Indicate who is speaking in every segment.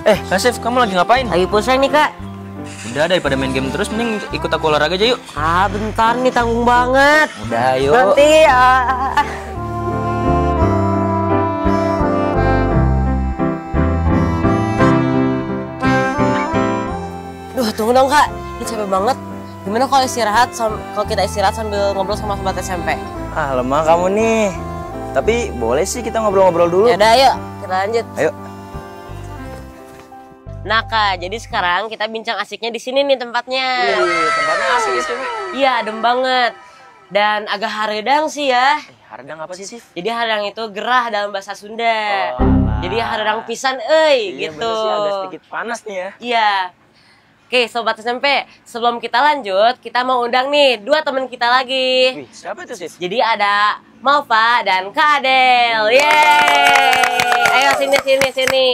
Speaker 1: Kasif, kamu lagi ngapain?
Speaker 2: Lagi pusing nih kak.
Speaker 1: Udah, daripada main game terus, mending ikut aku olahraga aja yuk.
Speaker 2: Bentar nih, tanggung banget.
Speaker 1: Udah, yuk.
Speaker 2: Nanti ya. Tunggu dong kak, ini capek banget. Gimana kalau kita istirahat sambil ngobrol sama sobat SMP?
Speaker 1: Lemah kamu nih. Tapi boleh sih kita ngobrol-ngobrol dulu.
Speaker 2: Yaudah, ayo kita lanjut.
Speaker 1: Ayo.
Speaker 2: Nah kak, jadi sekarang kita bincang asiknya di sini nih tempatnya.
Speaker 1: Tempatnya asik ya, Sif.
Speaker 2: Iya, adem banget. Dan agak haredang sih ya.
Speaker 1: Haredang apa sih, Sif?
Speaker 2: Jadi haredang itu gerah dalam bahasa Sunda.
Speaker 1: Alah.
Speaker 2: Jadi haredang pisan
Speaker 1: Iya,
Speaker 2: gitu.
Speaker 1: bener sih, agak sedikit panas nih ya.
Speaker 2: Iya. Oke, sobat SMP, sebelum kita lanjut, kita mau undang nih dua teman kita lagi.
Speaker 1: Wih, siapa itu, Sif?
Speaker 2: Jadi ada Malva dan Kak Adel. Yeay. Ayo sini.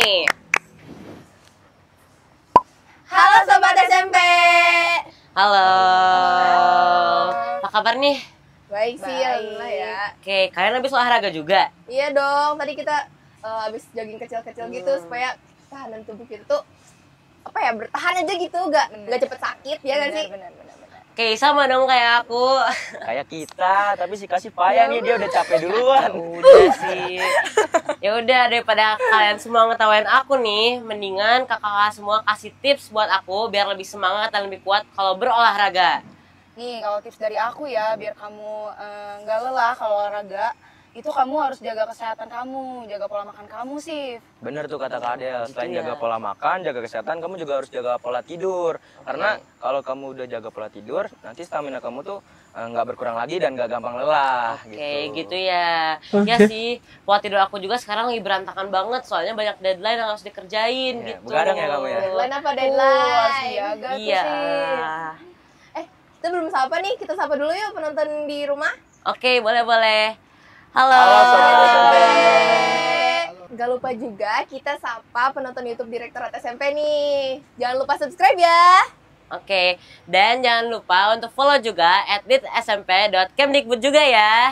Speaker 3: Halo Sobat SMP.
Speaker 2: Halo. Apa kabar nih?
Speaker 3: Baik sih, alhamdulillah ya.
Speaker 2: Oke, kalian habis olahraga juga?
Speaker 3: Iya dong, tadi kita habis jogging kecil-kecil gitu supaya tahanan tubuh kita tuh bertahan aja gitu, nggak cepet sakit ya nggak sih?
Speaker 4: Benar.
Speaker 2: Oke, sama dong kayak aku.
Speaker 1: Kayak kita, tapi si Kasih payah nih, dia udah capek duluan.
Speaker 2: Udah sih. Ya udah, daripada kalian semua ngetawain aku nih, mendingan kakak-kakak semua kasih tips buat aku biar lebih semangat dan lebih kuat kalau berolahraga.
Speaker 4: Nih, kalau tips dari aku ya, biar kamu nggak lelah kalau olahraga, itu kamu harus jaga kesehatan kamu, jaga pola makan kamu sih.
Speaker 1: Bener tuh kata Kak Adel, selain
Speaker 2: Iya.
Speaker 1: jaga pola makan, jaga kesehatan, kamu juga harus jaga pola tidur. Karena kalau kamu udah jaga pola tidur, nanti stamina kamu tuh nggak berkurang lagi dan nggak gampang lelah.
Speaker 2: Oke, gitu ya. Ya sih, pola tidur aku juga sekarang lagi berantakan banget, soalnya banyak deadline yang harus dikerjain
Speaker 1: Ya,
Speaker 2: gitu.
Speaker 1: begadang ya kamu ya?
Speaker 3: Deadline apa
Speaker 4: Harus
Speaker 3: deadline?
Speaker 4: dijaga tuh
Speaker 2: Iya.
Speaker 4: sih.
Speaker 3: Kita belum sapa nih, kita sapa dulu yuk penonton di rumah.
Speaker 2: Oke, boleh. Halo.
Speaker 1: Halo, Sobat SMP.
Speaker 3: Gak lupa juga kita sapa penonton YouTube Direktorat SMP nih. Jangan lupa subscribe ya.
Speaker 2: Oke, dan jangan lupa untuk follow juga @smp.kemdikbud juga ya.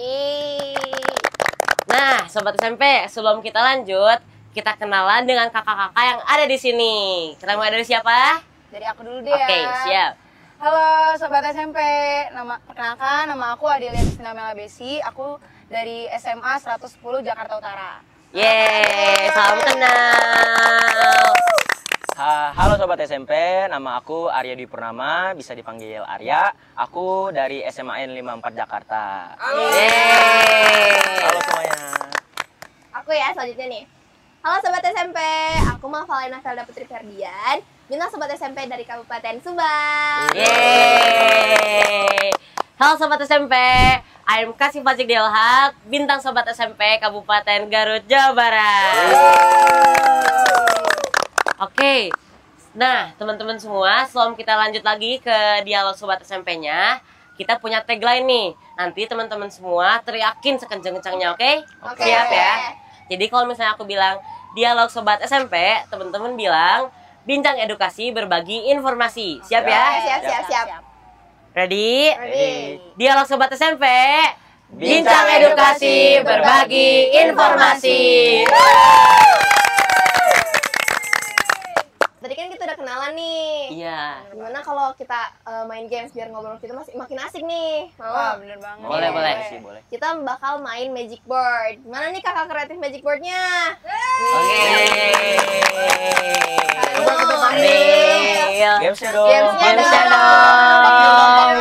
Speaker 2: Nah, Sobat SMP, sebelum kita lanjut, kita kenalan dengan kakak-kakak yang ada di sini. Kita mulai dari siapa?
Speaker 4: Dari aku dulu deh
Speaker 2: Oke,
Speaker 4: ya.
Speaker 2: siap.
Speaker 4: Halo Sobat SMP, perkenalkan nama aku Adelia Sinamela Besi, aku dari SMA 110 Jakarta Utara.
Speaker 2: Yeay, salam kenal.
Speaker 1: Halo Sobat SMP, nama aku Arya Dwi Purnama, bisa dipanggil Arya. Aku dari SMA N 54 Jakarta.
Speaker 2: Yeay.
Speaker 1: Halo semuanya.
Speaker 3: Aku ya selanjutnya nih. Halo Sobat SMP, aku Malvalena Felda Putri Ferdian, bintang Sobat SMP dari Kabupaten Subang.
Speaker 2: Yeay. Halo Sobat SMP, I'm Kasih Fajik Delhak, bintang Sobat SMP Kabupaten Garut, Jawa Barat. Oke, nah teman-teman semua, sebelum kita lanjut lagi ke dialog Sobat SMP-nya, kita punya tagline nih. Nanti teman-teman semua teriakin sekencang-kencangnya, oke?
Speaker 3: Oke.
Speaker 2: Siap ya? Jadi kalau misalnya aku bilang dialog Sobat SMP, teman-teman bilang bincang edukasi berbagi informasi. Siap ya?
Speaker 3: Siap.
Speaker 2: Ready?
Speaker 3: Ready.
Speaker 2: Dialog Sobat SMP, bincang edukasi berbagi informasi.
Speaker 3: Tadi kan kita udah kenalan nih.
Speaker 2: Iya.
Speaker 3: Gimana kalau kita main games biar ngobrol kita makin asik nih?
Speaker 4: Wah,
Speaker 3: Mau?
Speaker 4: bener banget.
Speaker 2: Boleh, boleh.
Speaker 1: Sih, boleh.
Speaker 3: Kita bakal main magic board. Gimana nih kakak kreatif magic boardnya?
Speaker 2: Oke.
Speaker 3: Coba kita
Speaker 2: Ambil.
Speaker 1: Gamesnya dong.
Speaker 2: Gamesnya dong.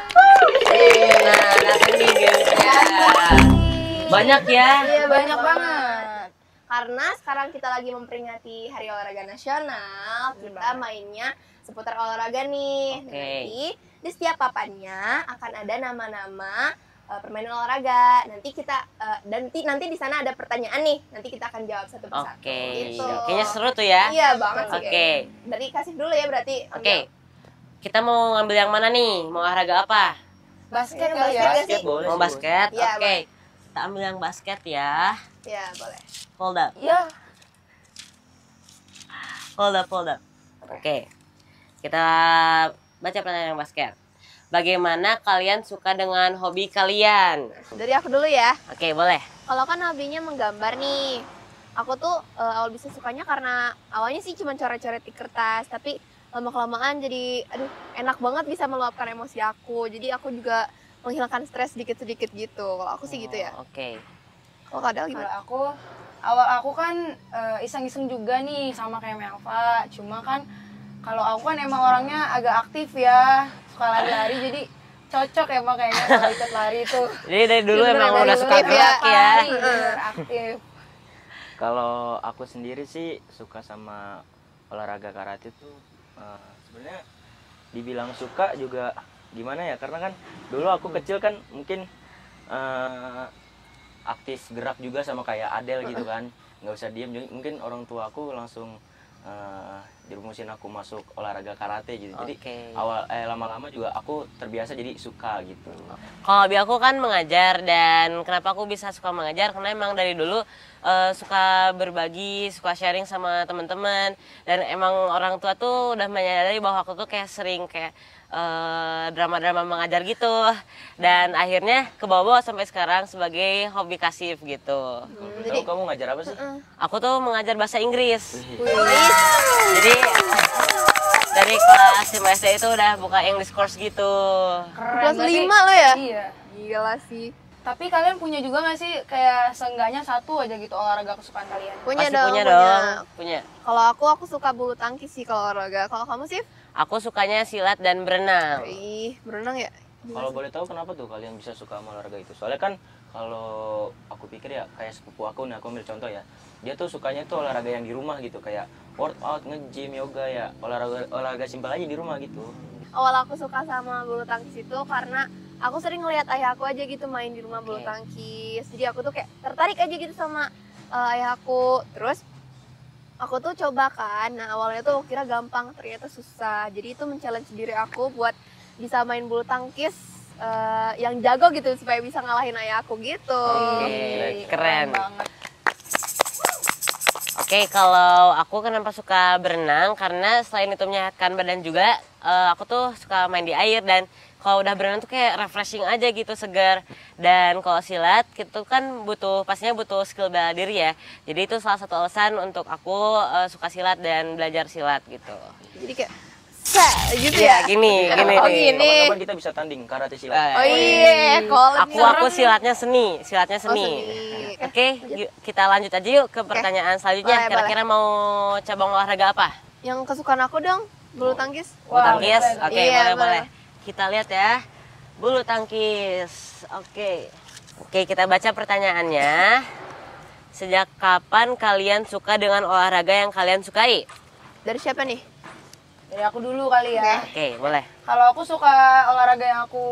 Speaker 2: Nah, ini gamesnya. Banyak ya.
Speaker 3: Iya
Speaker 4: Banyak banget.
Speaker 3: Karena sekarang kita lagi memperingati Hari Olahraga Nasional, kita mainnya seputar olahraga nih.
Speaker 2: Oke.
Speaker 3: Nanti di setiap papannya akan ada nama-nama permainan olahraga. Nanti kita nanti di sana ada pertanyaan nih. Nanti kita akan jawab satu persatu.
Speaker 2: Oke.
Speaker 3: Gitu.
Speaker 2: Kayaknya seru tuh ya.
Speaker 3: Iya banget sih.
Speaker 2: Oke.
Speaker 3: kayaknya. Dari kasih dulu ya berarti.
Speaker 2: Oke. Kita mau ngambil yang mana nih? Mau olahraga apa?
Speaker 4: Basket
Speaker 3: Iya,
Speaker 4: kali ya.
Speaker 3: basket.
Speaker 1: Basket boleh.
Speaker 2: Mau
Speaker 1: sih,
Speaker 2: basket?
Speaker 3: Iya,
Speaker 2: Oke. Kita ambil yang basket ya.
Speaker 3: Ya boleh.
Speaker 2: Hold up.
Speaker 4: Ya,
Speaker 2: Hold up. Oke. Kita baca pertanyaan yang basket. Bagaimana kalian suka dengan hobi kalian?
Speaker 3: Dari aku dulu ya.
Speaker 2: Oke, boleh.
Speaker 3: Kalau kan hobinya menggambar nih. aku tuh awal bisa sukanya karena awalnya sih cuma coret-coret di kertas, tapi lama-kelamaan jadi aduh enak banget bisa meluapkan emosi aku. Jadi aku juga menghilangkan stres sedikit-sedikit gitu. Kalau aku sih gitu ya.
Speaker 2: Oke.
Speaker 3: Kalau Kadel
Speaker 4: Kalau
Speaker 3: gimana?
Speaker 4: awal aku kan iseng-iseng juga nih sama kayak Melva. Cuma kan kalau aku kan emang orangnya agak aktif ya, suka lari-lari, jadi cocok emang kayaknya kalau ikut lari itu.
Speaker 2: Jadi dari dulu
Speaker 3: Bener,
Speaker 2: emang
Speaker 3: dari
Speaker 2: udah
Speaker 3: dulu
Speaker 2: suka
Speaker 3: ya.
Speaker 2: gerak ya.
Speaker 4: Lari, bener, aktif.
Speaker 1: Kalau aku sendiri sih suka sama olahraga karate tuh sebenarnya dibilang suka juga gimana ya, karena kan dulu aku kecil kan mungkin aktif gerak juga sama kayak Adel gitu kan, nggak usah diem. Jadi mungkin orang tua aku langsung dirumusin aku masuk olahraga karate gitu. Jadi
Speaker 2: Oke.
Speaker 1: lama-lama juga aku terbiasa jadi suka gitu.
Speaker 2: Kalau hobi aku kan mengajar, dan kenapa aku bisa suka mengajar karena emang dari dulu suka berbagi, suka sharing sama teman-teman, dan emang orang tua tuh udah menyadari bahwa aku tuh kayak sering kayak drama-drama mengajar gitu, dan akhirnya kebawa sampai sekarang sebagai hobi kasif gitu.
Speaker 1: Tahu kamu ngajar apa sih?
Speaker 2: Aku tuh mengajar bahasa Inggris.
Speaker 3: Wih,
Speaker 2: Jadi dari kelas 5 SD itu udah buka English course gitu.
Speaker 4: Keren.
Speaker 3: kelas
Speaker 4: Berarti-
Speaker 3: 5 lo ya?
Speaker 4: Iya.
Speaker 3: Gila sih.
Speaker 4: Tapi kalian punya juga nggak sih kayak seenggaknya satu aja gitu olahraga kesukaan kalian?
Speaker 3: Punya
Speaker 2: Pasti
Speaker 3: dong,
Speaker 2: punya dong, punya.
Speaker 3: Kalau aku suka bulu tangkis sih kalau olahraga. Kalau kamu sih?
Speaker 2: Aku sukanya silat dan berenang.
Speaker 3: Ih, berenang ya?
Speaker 1: Kalau boleh tahu kenapa tuh kalian bisa suka sama olahraga itu? Soalnya kan kalau aku pikir ya kayak sepupu aku nih, aku ambil contoh ya. Dia tuh sukanya tuh olahraga yang di rumah gitu, kayak workout, nge-gym, yoga ya. Olahraga simpel aja di rumah gitu.
Speaker 3: Awal aku suka sama bulu tangkis itu karena aku sering ngeliat ayah aku aja gitu main di rumah bulu
Speaker 2: Oke.
Speaker 3: tangkis. Jadi aku tuh kayak tertarik aja gitu sama ayah aku. Terus aku tuh coba kan. Nah, awalnya tuh kira gampang, ternyata susah. Jadi itu men-challenge diri aku buat bisa main bulu tangkis yang jago gitu supaya bisa ngalahin ayah aku gitu.
Speaker 2: Oke, keren.
Speaker 4: banget.
Speaker 2: Oke, kalau aku kenapa suka berenang, karena selain itu menyehatkan badan juga, aku tuh suka main di air, dan kalau udah berenang tuh kayak refreshing aja gitu, segar. Dan kalau silat itu kan pastinya butuh skill bela diri ya. Jadi itu salah satu alasan untuk aku suka silat dan belajar silat gitu.
Speaker 3: Jadi kayak gitu
Speaker 2: Iya,
Speaker 3: ya.
Speaker 2: gini
Speaker 3: Oh,
Speaker 2: nih.
Speaker 3: gini.
Speaker 1: Kapan-kapan kita bisa tanding karate silat.
Speaker 3: Oh iya,
Speaker 2: Aku silatnya seni, silatnya
Speaker 3: Oh,
Speaker 2: seni.
Speaker 3: seni.
Speaker 2: Oke, yuk, kita lanjut aja yuk ke pertanyaan selanjutnya.
Speaker 3: Boleh,
Speaker 2: Kira-kira mau cabang olahraga apa?
Speaker 3: Yang kesukaan aku dong, bulu tangkis.
Speaker 2: Bulu tangkis?
Speaker 4: keren.
Speaker 2: Oke,
Speaker 3: Iya,
Speaker 2: boleh. Kita lihat ya. Bulu tangkis. Oke. Oke, kita baca pertanyaannya. Sejak kapan kalian suka dengan olahraga yang kalian sukai?
Speaker 3: Dari siapa nih?
Speaker 4: Dari aku dulu kali ya.
Speaker 2: Oke, boleh.
Speaker 4: Kalau aku suka olahraga yang aku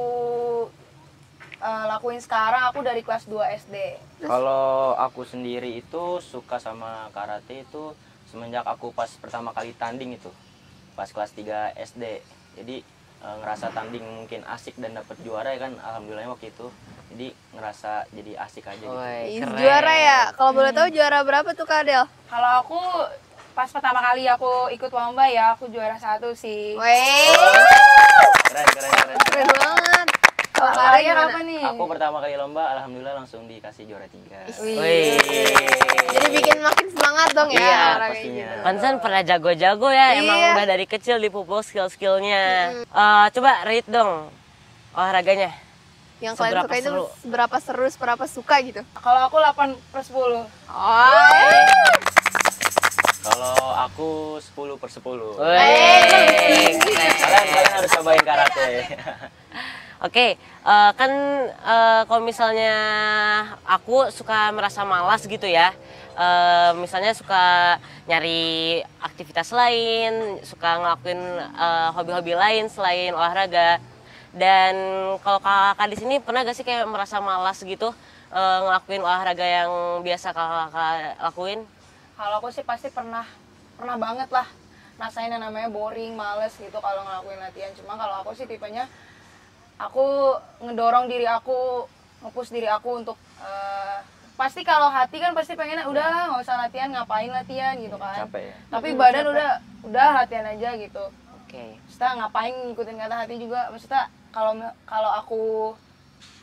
Speaker 4: lakuin sekarang, aku dari kelas 2 SD.
Speaker 1: Kalau aku sendiri itu suka sama karate itu semenjak aku pas pertama kali tanding itu. Pas kelas 3 SD. Jadi ngerasa tanding mungkin asik dan dapat juara ya kan, alhamdulillahnya waktu itu. Jadi ngerasa jadi asik aja gitu.
Speaker 2: Woi,
Speaker 3: Ih,
Speaker 2: keren.
Speaker 3: juara ya. Kalau boleh tahu juara berapa tuh Kak Adel?
Speaker 4: Kalau aku pas pertama kali aku ikut lomba ya, aku juara 1 sih.
Speaker 3: Weh,
Speaker 1: Keren, keren, keren.
Speaker 3: keren banget. Kalau Kak Adel
Speaker 4: Olahraga
Speaker 3: gimana?
Speaker 4: apa nih?
Speaker 1: Aku pertama kali lomba, alhamdulillah langsung dikasih juara 3.
Speaker 2: Wih.
Speaker 3: Jadi bikin makin semangat dong ya
Speaker 1: Iya,
Speaker 3: olahraga
Speaker 1: pastinya.
Speaker 3: gitu.
Speaker 2: Pantesan pernah jago-jago ya, emang
Speaker 3: Iya.
Speaker 2: udah dari kecil dipupuk skill-skillnya. Coba rate dong olahraganya.
Speaker 3: Yang kalian
Speaker 2: Seberapa
Speaker 3: suka itu
Speaker 2: seru?
Speaker 3: seberapa seru, seberapa suka gitu.
Speaker 4: Kalau aku 8/10.
Speaker 3: Oh,
Speaker 1: Kalau aku 10/10.
Speaker 2: Wih, keren.
Speaker 1: Kalian harus cobain karate.
Speaker 2: Oke, kan kalau misalnya aku suka merasa malas gitu ya, misalnya suka nyari aktivitas lain, suka ngelakuin hobi-hobi lain selain olahraga. Dan kalau kakak di sini pernah gak sih kayak merasa malas gitu ngelakuin olahraga yang biasa kakak lakuin?
Speaker 4: Kalau aku sih pasti pernah banget lah rasain yang namanya boring, males gitu kalau ngelakuin latihan. Cuma kalau aku sih tipenya aku ngedorong diri aku, nge-push diri aku untuk pasti kalau hati kan pasti pengennya udahlah nggak usah latihan, ngapain latihan gitu kan.
Speaker 1: Capek ya.
Speaker 4: Tapi badan udah latihan aja gitu.
Speaker 2: Oke.
Speaker 4: Maksudnya ngapain ngikutin kata hati juga. Maksudnya kalau aku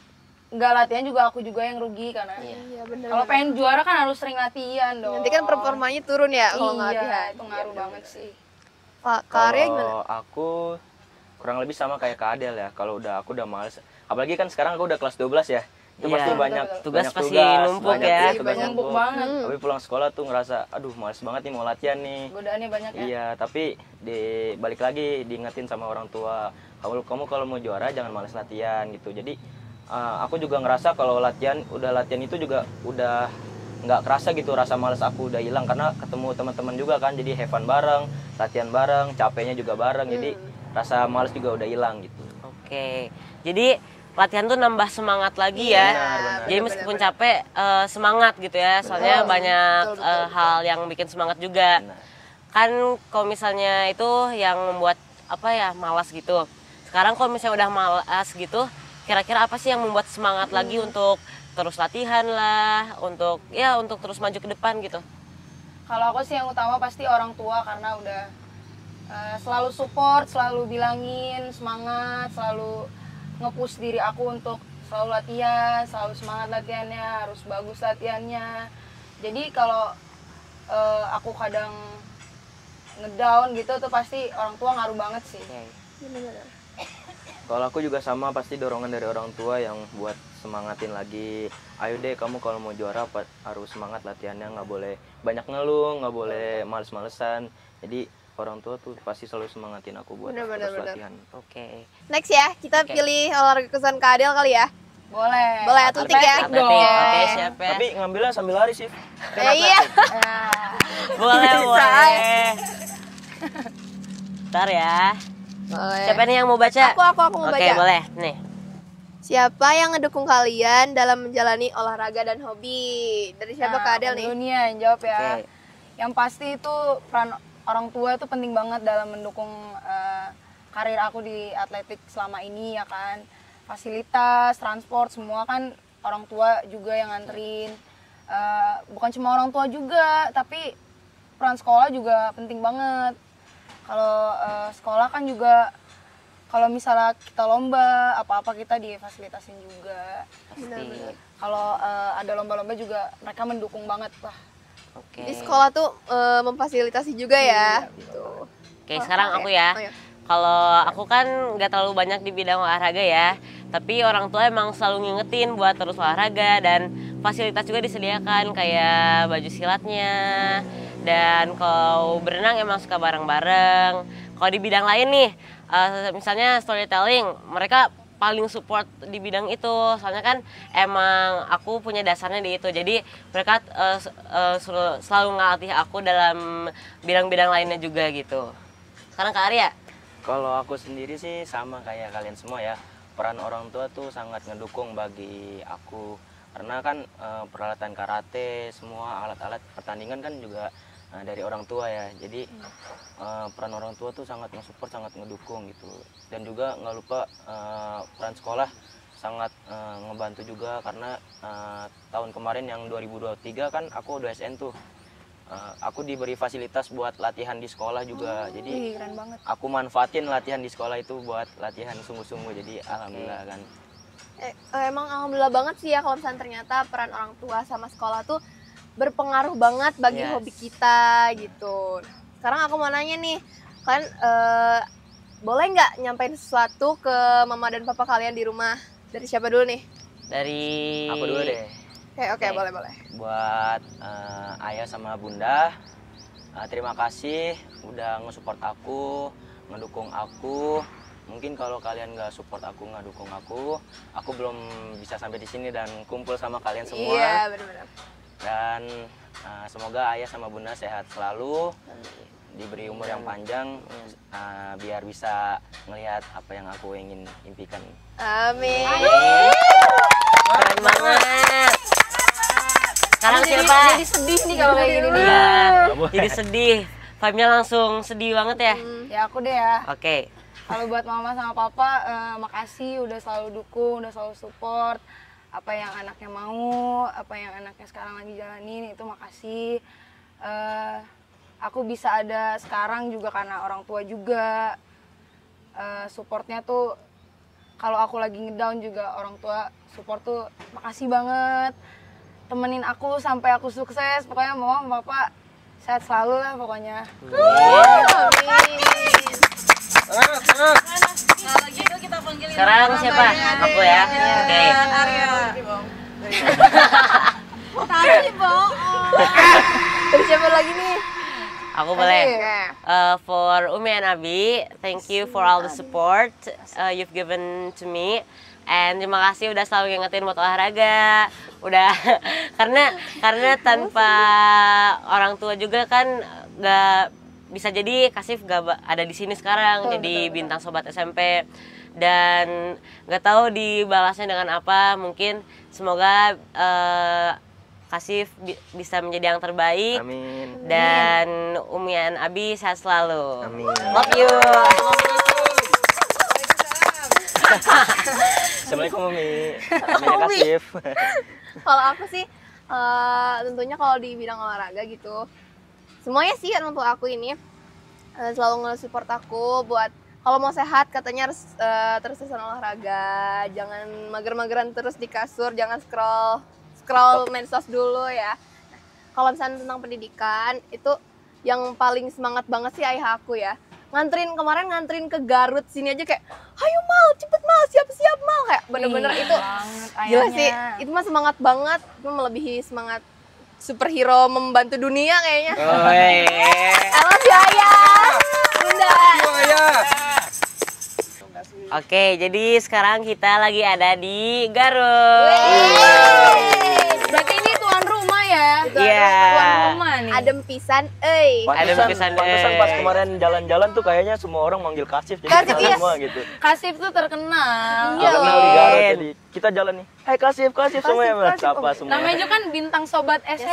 Speaker 4: nggak latihan juga aku juga yang rugi karena
Speaker 3: Iya bener.
Speaker 4: kalau pengen juara kan harus sering latihan dong.
Speaker 3: Nanti kan performanya turun ya kalau nggak latihan.
Speaker 4: Iya, itu ngaruh banget sih.
Speaker 3: Pak Karya gimana?
Speaker 1: Kalau aku kurang lebih sama kayak Kak Adel ya. Kalau aku udah males. Apalagi kan sekarang aku udah kelas 12 ya. Itu
Speaker 2: Iya.
Speaker 1: pasti banyak
Speaker 2: Tugas
Speaker 1: banyak
Speaker 2: pasti
Speaker 1: tugas,
Speaker 2: numpuk
Speaker 1: banyak
Speaker 2: ya.
Speaker 1: tugas
Speaker 4: Banyak
Speaker 1: numpuk.
Speaker 4: banget.
Speaker 1: Tapi pulang sekolah tuh ngerasa aduh males banget nih mau latihan nih.
Speaker 4: Godaannya banyak ya.
Speaker 1: Iya, tapi balik lagi diingetin sama orang tua. Kamu kalau mau juara jangan males latihan gitu. Jadi aku juga ngerasa kalau latihan itu juga udah nggak kerasa gitu, rasa males aku udah hilang karena ketemu teman-teman juga kan, jadi have fun bareng, latihan bareng, capeknya juga bareng, jadi rasa males juga udah hilang gitu.
Speaker 2: Oke, jadi latihan tuh nambah semangat lagi ya.
Speaker 1: Benar.
Speaker 2: Jadi meskipun capek semangat gitu ya, soalnya banyak hal yang bikin semangat juga.
Speaker 1: Benar.
Speaker 2: Kan kalau misalnya itu yang membuat apa ya malas gitu. Sekarang kalau misalnya udah malas gitu, kira-kira apa sih yang membuat semangat lagi untuk terus latihan lah, untuk terus maju ke depan gitu?
Speaker 4: Kalau aku sih yang utama pasti orang tua karena udah selalu support, selalu bilangin semangat, selalu nge-push diri aku untuk selalu latihan, selalu semangat latihannya, harus bagus latihannya. Jadi kalau aku kadang ngedown gitu tuh pasti orang tua ngaruh banget sih.
Speaker 3: Bener-bener.
Speaker 1: Kalau aku juga sama, pasti dorongan dari orang tua yang buat semangatin lagi. Ayo deh kamu kalau mau juara harus semangat latihannya, nggak boleh banyak ngeluh, nggak boleh males-malesan. Jadi orang tua tuh pasti selalu semangatin aku buat terus latihan.
Speaker 2: Oke.
Speaker 3: Next ya, kita pilih olahraga kesukaan Kak Adel kali ya.
Speaker 4: Boleh.
Speaker 3: Boleh atletik ya.
Speaker 4: Atletik dong.
Speaker 2: Oke, siap ya.
Speaker 1: Tapi ngambilnya sambil lari sih.
Speaker 3: Iya.
Speaker 2: Boleh. Ntar ya.
Speaker 3: Boleh.
Speaker 2: Siapa nih yang mau baca?
Speaker 3: Aku mau
Speaker 2: Oke,
Speaker 3: baca.
Speaker 2: boleh. Nih.
Speaker 3: Siapa yang ngedukung kalian dalam menjalani olahraga dan hobi? Dari siapa Kak Adel nih?
Speaker 4: Dunia yang jawab ya.
Speaker 2: Oke.
Speaker 4: Yang pasti itu peran orang tua itu penting banget dalam mendukung karir aku di atletik selama ini ya kan. Fasilitas, transport semua kan orang tua juga yang nganterin. Bukan cuma orang tua juga, tapi peran sekolah juga penting banget. Kalau sekolah kan juga kalau misalnya kita lomba apa-apa kita difasilitasin juga.
Speaker 2: Pasti.
Speaker 4: Kalau ada lomba-lomba juga mereka mendukung banget lah.
Speaker 2: Oke.
Speaker 3: Di sekolah tuh memfasilitasi juga ya. Gitu.
Speaker 2: Oke, sekarang aku ya.
Speaker 3: Oh, iya.
Speaker 2: Kalau aku kan nggak terlalu banyak di bidang olahraga ya, tapi orang tua emang selalu ngingetin buat terus olahraga dan fasilitas juga disediakan kayak baju silatnya, dan kalau berenang emang suka bareng-bareng. Kalau di bidang lain nih, misalnya storytelling, mereka paling support di bidang itu, soalnya kan emang aku punya dasarnya di itu, jadi mereka selalu ngelatih aku dalam bidang-bidang lainnya juga gitu. Sekarang Kak Arya.
Speaker 1: Kalau aku sendiri sih sama kayak kalian semua ya. Peran orang tua tuh sangat ngedukung bagi aku. Karena kan peralatan karate, semua alat-alat pertandingan kan juga dari orang tua ya. Jadi peran orang tua tuh sangat nge-support, sangat ngedukung gitu. Dan juga nggak lupa peran sekolah sangat ngebantu juga karena tahun kemarin yang 2023 kan aku udah SN tuh. Aku diberi fasilitas buat latihan di sekolah juga, jadi
Speaker 4: Keren banget.
Speaker 1: aku manfaatin latihan di sekolah itu buat latihan sungguh-sungguh, jadi alhamdulillah kan.
Speaker 3: Emang alhamdulillah banget sih ya kalau misalnya ternyata peran orang tua sama sekolah tuh berpengaruh banget bagi
Speaker 2: Yes.
Speaker 3: hobi kita gitu. Sekarang aku mau nanya nih, kalian boleh nggak nyampein sesuatu ke mama dan papa kalian di rumah? Dari siapa dulu nih?
Speaker 2: Dari
Speaker 1: Aku dulu deh.
Speaker 3: Oke,
Speaker 2: Oke.
Speaker 3: boleh.
Speaker 1: Buat ayah sama bunda, terima kasih udah nge-support aku, ngedukung aku. Mungkin kalau kalian nggak support aku, nggak dukung aku belum bisa sampai di sini dan kumpul sama kalian semua.
Speaker 3: Iya, benar-benar.
Speaker 1: Dan semoga ayah sama bunda sehat selalu, diberi umur yang panjang, biar bisa melihat apa yang aku ingin impikan.
Speaker 3: Amin.
Speaker 2: keren banget. Sekarang siapa?
Speaker 4: Jadi sedih nih kalau kayak gini nih.
Speaker 2: Iya,
Speaker 1: Nggak boleh.
Speaker 2: jadi sedih. Vibe-nya langsung sedih banget ya.
Speaker 4: Ya aku deh ya.
Speaker 2: Oke.
Speaker 4: Kalau buat mama sama papa, makasih udah selalu dukung, udah selalu support. Apa yang anaknya mau, apa yang anaknya sekarang lagi jalanin, itu makasih. Aku bisa ada sekarang juga karena orang tua juga. Supportnya tuh kalau aku lagi ngedown juga orang tua support tuh makasih banget. Temenin aku sampai aku sukses. Pokoknya mama papa sehat selalu lah pokoknya.
Speaker 2: Sekarang siapa? Aku ya. Oke.
Speaker 3: Tadi bohong. Terus siapa lagi nih?
Speaker 2: Aku boleh.
Speaker 3: Oke.
Speaker 2: For Umi and Abi, thank you for all the support you've given to me. And terima kasih udah selalu ngingetin buat olahraga. Udah karena tanpa orang tua juga kan gak bisa jadi Kasif gak ada di sini sekarang, jadi bintang sobat SMP. Dan gak tahu dibalasnya dengan apa. Mungkin semoga Kasif bisa menjadi yang terbaik.
Speaker 1: Amin.
Speaker 2: Dan Umi dan Abi sehat selalu.
Speaker 1: Amin.
Speaker 2: Love you.
Speaker 1: Assalamualaikum Umi. Namanya Kasif.
Speaker 3: Kalau aku sih tentunya kalau di bidang olahraga gitu, semuanya sih orang tua aku ini selalu nge-support aku buat kalau mau sehat katanya harus terus-terusan olahraga, jangan mager-mageran terus di kasur, jangan scroll medsos dulu ya. Nah, kalau misalnya tentang pendidikan itu yang paling semangat banget sih ayah aku ya. Kemarin nganterin ke Garut sini aja kayak, ayo Mal, cepet Mal, siap-siap Mal, kayak bener-bener itu gila sih, itu mah semangat banget, itu melebihi semangat superhero membantu dunia kayaknya. I love you ayah, bunda.
Speaker 2: Oke, jadi sekarang kita lagi ada di Garut.
Speaker 4: Berarti ini tuan rumah ya?
Speaker 2: Iya.
Speaker 4: Tuan rumah nih.
Speaker 3: Adem pisan, euy.
Speaker 1: Pantesan pas kemarin jalan-jalan tuh kayaknya semua orang manggil Kasif jadi
Speaker 3: Kasif,
Speaker 1: kita
Speaker 3: iya.
Speaker 1: semua gitu.
Speaker 4: Kasif tuh terkenal.
Speaker 3: Iya.
Speaker 1: Terkenal di Garut jadi kita jalan nih. Hai Kasif semua ya, Mas. Sapa semua.
Speaker 4: Namanya juga kan bintang sobat SMP.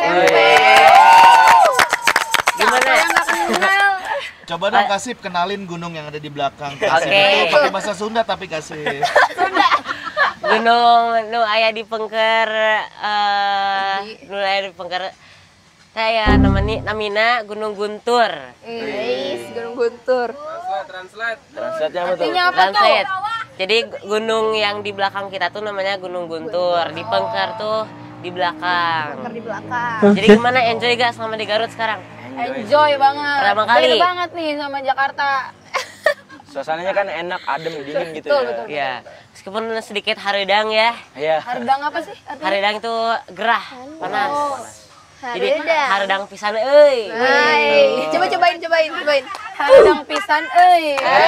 Speaker 2: Gimana?
Speaker 4: Yang nggak kenal.
Speaker 5: Coba dong Kasif kenalin gunung yang ada di belakang Kasif.
Speaker 2: Oke.
Speaker 5: Itu pakai bahasa Sunda tapi Kasif.
Speaker 2: Gunung nu aya di Pengker nu aya di Pengker saya namina Gunung Guntur.
Speaker 3: Guys, Gunung Guntur.
Speaker 1: Translate-nya apa tuh?
Speaker 4: Artinya apa tuh?
Speaker 2: Translate. Jadi gunung yang di belakang kita tuh namanya Gunung Guntur. Di Pengker tuh di belakang.
Speaker 3: Di belakang.
Speaker 2: Jadi gimana, enjoy gak selama di Garut sekarang?
Speaker 4: Enjoy banget.
Speaker 2: Pertama kali.
Speaker 4: Beda banget nih sama Jakarta.
Speaker 1: Suasananya kan enak, adem, dingin gitu
Speaker 4: Betul,
Speaker 1: ya.
Speaker 4: betul.
Speaker 2: Ya, meskipun sedikit haridang ya.
Speaker 1: Iya.
Speaker 4: Hardang apa sih? artinya?
Speaker 2: Haridang itu gerah, panas. Jadi
Speaker 3: Haridang.
Speaker 2: haridang pisan euy.
Speaker 3: Hai. Coba cobain.
Speaker 4: Hardang pisan euy.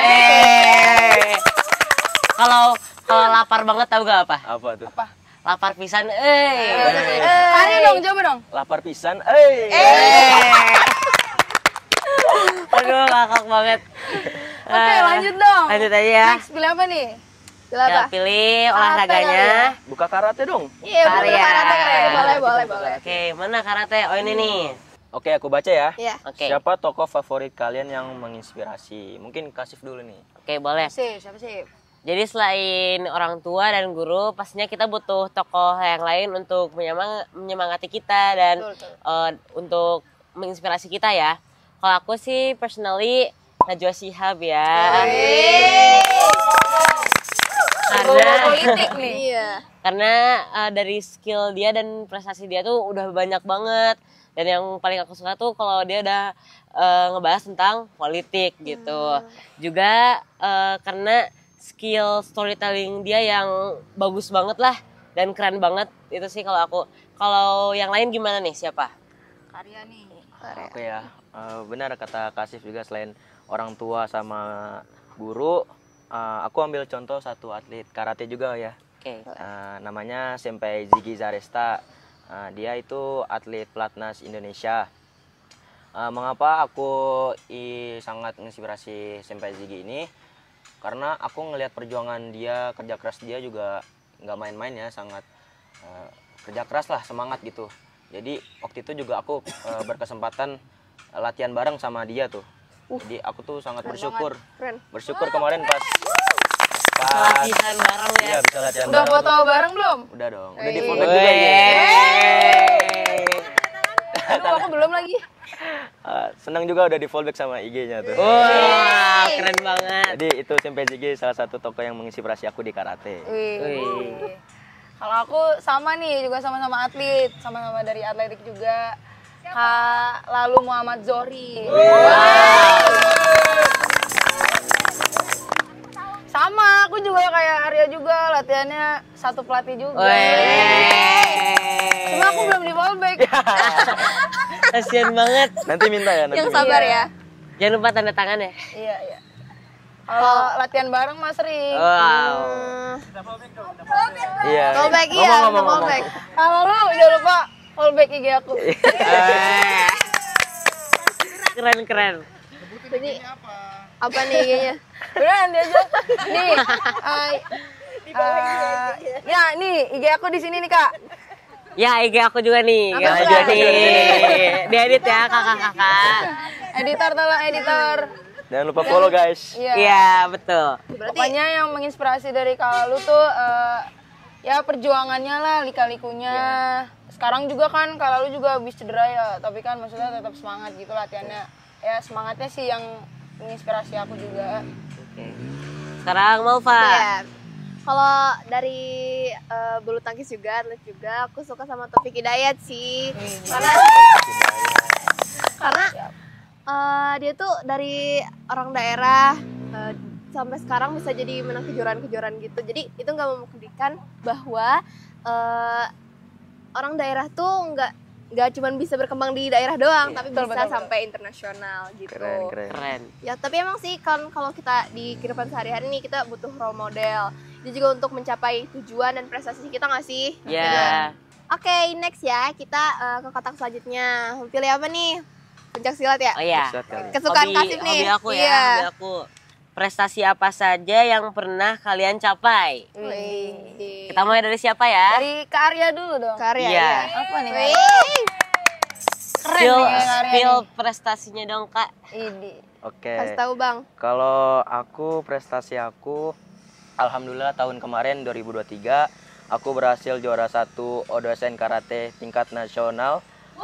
Speaker 2: Kalau lapar banget tahu gak apa?
Speaker 1: Apa tuh?
Speaker 2: Lapar pisan euy.
Speaker 4: Ayo dong, coba dong.
Speaker 1: Lapar pisan.
Speaker 2: Aduh, ngakak banget.
Speaker 4: Oke, lanjut dong.
Speaker 2: Lanjut aja ya.
Speaker 4: Next pilih apa nih?
Speaker 3: Gila
Speaker 2: Ya,
Speaker 3: apa?
Speaker 2: pilih olahraganya.
Speaker 1: Buka karate dong.
Speaker 3: Iya,
Speaker 2: Karya.
Speaker 3: bener karate keren. Boleh.
Speaker 2: Oke, mana karate? Oh ini nih.
Speaker 1: Oke, aku baca ya.
Speaker 3: Iya.
Speaker 2: Oke.
Speaker 1: Siapa tokoh favorit kalian yang menginspirasi? Mungkin Kasif dulu nih.
Speaker 2: Oke, boleh.
Speaker 4: Siapa sih?
Speaker 2: Jadi selain orang tua dan guru, pastinya kita butuh tokoh yang lain untuk menyemangati kita dan untuk menginspirasi kita ya. Kalau aku sih personally Najwa Shihab ya.
Speaker 4: Politik nih.
Speaker 3: Iya.
Speaker 2: Karena dari skill dia dan prestasi dia tuh udah banyak banget. Dan yang paling aku suka tuh kalau dia udah ngebahas tentang politik gitu. Juga karena skill storytelling dia yang bagus banget lah dan keren banget. Itu sih kalau aku. Kalau yang lain gimana nih, siapa?
Speaker 4: Karya nih.
Speaker 1: Oke ya, benar kata Kasif juga, selain orang tua sama guru, aku ambil contoh satu atlet karate juga ya.
Speaker 2: Oke.
Speaker 1: Namanya Senpai Ziggy Zaresta. Dia itu atlet pelatnas Indonesia. Mengapa aku sangat menginspirasi Senpai Ziggy ini? Karena aku ngelihat perjuangan dia, kerja keras dia juga nggak main-main ya, sangat kerja keras lah, semangat gitu. Jadi waktu itu juga aku berkesempatan latihan bareng sama dia tuh. Jadi aku tuh sangat bersyukur.
Speaker 3: Keren.
Speaker 1: Bersyukur kemarin pas
Speaker 2: Latihan bareng ya.
Speaker 1: iya bisa latihan
Speaker 4: Udah
Speaker 1: bareng.
Speaker 4: foto bareng belum?
Speaker 1: Udah dong. Udah di folder juga.
Speaker 2: Wey.
Speaker 4: Aduh, aku belum lagi.
Speaker 1: Senang juga udah di fallback sama IG-nya tuh.
Speaker 2: Wah, keren banget.
Speaker 1: Jadi itu Sempejige salah satu tokoh yang menginspirasi aku di karate.
Speaker 4: Wih. Kalau aku sama nih, juga sama-sama atlet, sama-sama dari atletik juga. Kak Lalu Muhammad Zohri. Sama, aku juga kayak Arya juga, latihannya satu pelatih juga. Cuma aku belum di fallback.
Speaker 2: Kasian banget.
Speaker 1: Nanti minta ya. Nanti
Speaker 3: Yang
Speaker 1: minta.
Speaker 3: sabar ya.
Speaker 2: Jangan lupa tanda tangan ya.
Speaker 4: Iya, iya. Kalau latihan bareng mah sering.
Speaker 2: Wow.
Speaker 1: Iya.
Speaker 3: Fallback iya,
Speaker 1: Ngomong.
Speaker 3: fallback.
Speaker 4: Kalau lu jangan lupa fallback IG aku.
Speaker 2: Keren.
Speaker 3: Jadi apa nih IG-nya?
Speaker 4: Beneran dia aja. Nih. Ya, nih IG aku di sini nih, Kak.
Speaker 2: Ya, IG aku juga nih.
Speaker 3: Apa
Speaker 2: Aku
Speaker 3: tuh,
Speaker 2: juga
Speaker 3: Kak?
Speaker 2: nih. Diedit ya kakak-kakak.
Speaker 4: Editor tolong editor.
Speaker 1: Jangan lupa follow guys.
Speaker 4: Iya.
Speaker 2: Iya, betul.
Speaker 4: Pokoknya yang menginspirasi dari Kak Lalu tuh ya perjuangannya lah, lika-likunya. Sekarang juga kan Kak Lalu juga habis cedera ya, tapi kan maksudnya tetap semangat gitu latihannya. Ya semangatnya sih yang menginspirasi aku juga.
Speaker 2: Sekarang Malva.
Speaker 3: Iya. Kalau dari bulu tangkis juga, atlet juga, aku suka sama Taufik Hidayat sih. Karena dia tuh dari orang daerah sampai sekarang bisa jadi menang kejuaraan-kejuaraan gitu. Jadi itu nggak membuktikan bahwa orang daerah tuh nggak cuma bisa berkembang di daerah doang, tapi bisa
Speaker 4: betul.
Speaker 3: sampai internasional gitu.
Speaker 1: Keren.
Speaker 2: Keren.
Speaker 3: Ya tapi emang sih kan kalau kita di kehidupan sehari-hari nih kita butuh role model. Dia juga untuk mencapai tujuan dan prestasi kita nggak sih?
Speaker 2: Ya.
Speaker 3: Oke, next ya kita ke kotak selanjutnya. Pilih apa nih? Pencak silat ya?
Speaker 2: Oh iya.
Speaker 1: Bisa kali.
Speaker 3: Kesukaan Kasif nih.
Speaker 2: Hobi aku ya,
Speaker 3: Iya.
Speaker 2: hobi aku. Prestasi apa saja yang pernah kalian capai?
Speaker 3: Wih.
Speaker 2: Kita mulai dari siapa ya?
Speaker 4: Dari Kak Arya dulu dong.
Speaker 3: Karya
Speaker 2: Iya.
Speaker 3: ya.
Speaker 4: Apa nih? Kak?
Speaker 3: Wih.
Speaker 4: Keren
Speaker 2: Spill,
Speaker 4: nih Kak Arya
Speaker 2: spill
Speaker 4: nih.
Speaker 2: prestasinya dong kak.
Speaker 4: Ini.
Speaker 1: Oke.
Speaker 3: Kasih tahu Bang.
Speaker 1: Kalau aku prestasi aku, alhamdulillah tahun kemarin 2023 aku berhasil juara 1 Odosen Karate tingkat nasional.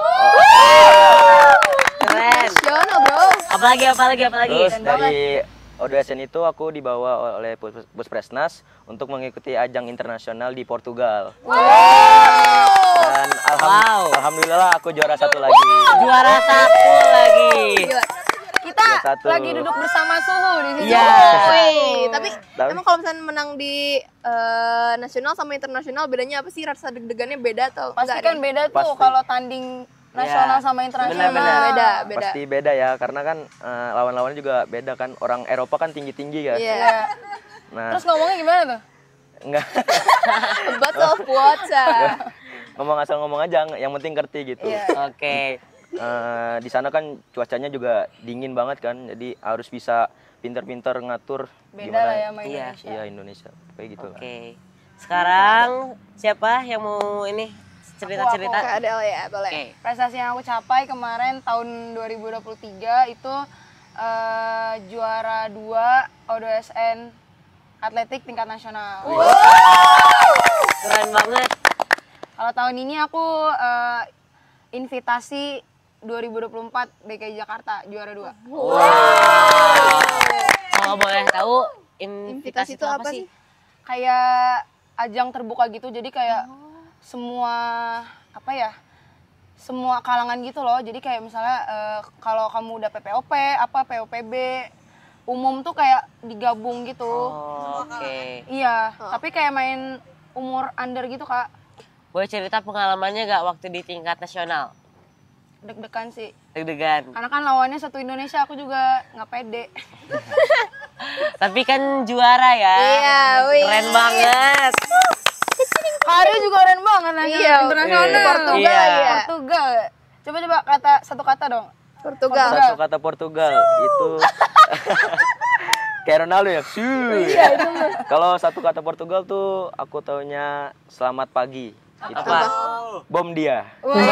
Speaker 2: Keren.
Speaker 3: Siono bro.
Speaker 2: Apalagi?
Speaker 1: Terus dari Odosen itu aku dibawa oleh Puspresnas untuk mengikuti ajang internasional di Portugal. Dan alhamdulillah aku juara 1 lagi.
Speaker 2: Juara 1 lagi.
Speaker 3: Gila.
Speaker 4: Kita
Speaker 1: Juara 1.
Speaker 4: lagi duduk bersama suhu di sini.
Speaker 2: Iya.
Speaker 3: Wih, tapi
Speaker 1: Tapi-
Speaker 3: emang kalau misalnya menang di nasional sama internasional bedanya apa sih? Rasa deg-degannya beda atau
Speaker 4: Pasti
Speaker 3: enggak
Speaker 4: kan
Speaker 3: nih?
Speaker 4: beda tuh
Speaker 1: Pasti.
Speaker 4: kalau tanding nasional
Speaker 2: Iya.
Speaker 4: sama internasional.
Speaker 2: Benar-benar.
Speaker 3: Beda.
Speaker 1: Pasti beda ya, karena kan lawan-lawannya juga beda kan. Orang Eropa kan tinggi-tinggi kan.
Speaker 3: Iya.
Speaker 4: Iya.
Speaker 1: Nah,
Speaker 4: Terus ngomongnya gimana tuh?
Speaker 1: enggak
Speaker 3: Bottle of water.
Speaker 1: ngomong asal ngomong aja, yang penting ngerti gitu.
Speaker 4: Iya.
Speaker 2: Oke.
Speaker 1: Di sana kan cuacanya juga dingin banget kan, jadi harus bisa pinter-pinter ngatur
Speaker 4: Beda lah ya
Speaker 1: gimana.
Speaker 4: sama
Speaker 2: Iya.
Speaker 4: Indonesia.
Speaker 1: Iya, Indonesia kayak gitu lah.
Speaker 2: Oke. Sekarang siapa yang mau ini cerita-cerita?
Speaker 3: Kak Adel ya, boleh.
Speaker 2: Oke.
Speaker 4: Prestasi yang aku capai kemarin tahun 2023 itu juara 2 ODSN atletik tingkat nasional.
Speaker 2: Keren banget.
Speaker 4: Kalau tahun ini aku invitasi 2024 DKI Jakarta juara 2.
Speaker 2: Kalau boleh tahu
Speaker 3: Invitasi itu apa sih?
Speaker 4: Kayak ajang terbuka gitu, jadi kayak semua apa ya? Semua kalangan gitu loh. Jadi kayak misalnya kalau kamu udah PPOP, apa POPB, umum tuh kayak digabung gitu.
Speaker 2: Oh, oke.
Speaker 4: Iya, tapi kayak main umur under gitu, Kak.
Speaker 2: Boleh cerita pengalamannya gak waktu di tingkat nasional?
Speaker 4: Deg-degan sih.
Speaker 2: Deg-degan.
Speaker 4: Karena kan lawannya satu Indonesia, aku juga nggak pede.
Speaker 2: Tapi kan juara ya.
Speaker 3: Iya, wih.
Speaker 2: Keren banget.
Speaker 4: Hari juga keren banget nanya
Speaker 3: Iya,
Speaker 4: internasional.
Speaker 2: iya.
Speaker 3: Portugal
Speaker 2: Iya.
Speaker 3: ya.
Speaker 4: Portugal. Coba kata satu kata dong.
Speaker 3: Portugal.
Speaker 1: Satu kata Portugal itu kayak Ronaldo ya. Kalau satu kata Portugal tuh aku taunya selamat pagi. Itu
Speaker 2: Apa?
Speaker 1: bom dia.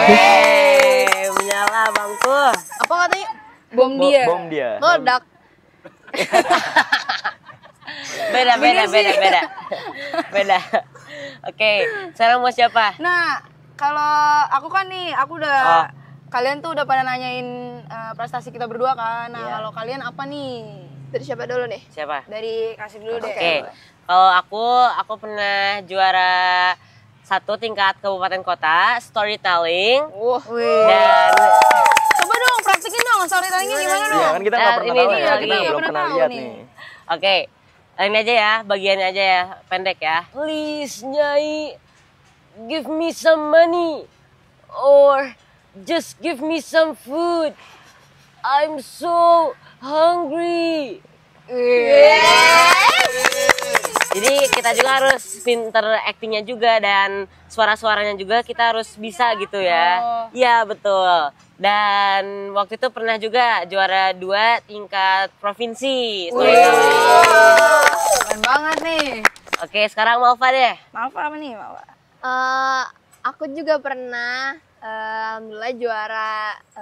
Speaker 2: Menyala bangku.
Speaker 3: Apa katanya?
Speaker 4: Bom dia.
Speaker 1: Bom dia.
Speaker 3: Meledak.
Speaker 2: Beda. Oke, sekarang mau siapa?
Speaker 4: Nah, kalau aku kan nih, aku udah kalian tuh udah pada nanyain prestasi kita berdua kan. Nah,
Speaker 2: Iya.
Speaker 4: kalau kalian apa nih?
Speaker 3: Dari siapa dulu nih?
Speaker 2: Siapa?
Speaker 4: Dari kasih dulu deh.
Speaker 2: Oke. Kalau aku pernah juara 1 tingkat kabupaten kota storytelling.
Speaker 4: Wih.
Speaker 2: Dan
Speaker 4: Coba dong praktekin dong storytellingnya gimana dong?
Speaker 5: Iya kan kita nggak pernah
Speaker 2: ini
Speaker 5: tahu
Speaker 2: nih,
Speaker 5: ya,
Speaker 2: lagi
Speaker 5: kita
Speaker 2: nih,
Speaker 5: belum
Speaker 4: pernah
Speaker 5: pernah
Speaker 4: tahu
Speaker 5: lihat
Speaker 4: nih.
Speaker 5: nih.
Speaker 2: oke, ini aja ya, bagiannya aja ya, pendek ya. Please Nyai, give me some money or just give me some food. I'm so hungry. Jadi kita juga harus pinter actingnya juga dan suara-suaranya juga kita harus bisa gitu ya. Iya betul. Dan waktu itu pernah juga juara 2 tingkat provinsi.
Speaker 4: Keren banget nih.
Speaker 2: Oke, sekarang Malva deh.
Speaker 4: Maaf apa nih, Maaf?
Speaker 3: Aku juga pernah alhamdulillah juara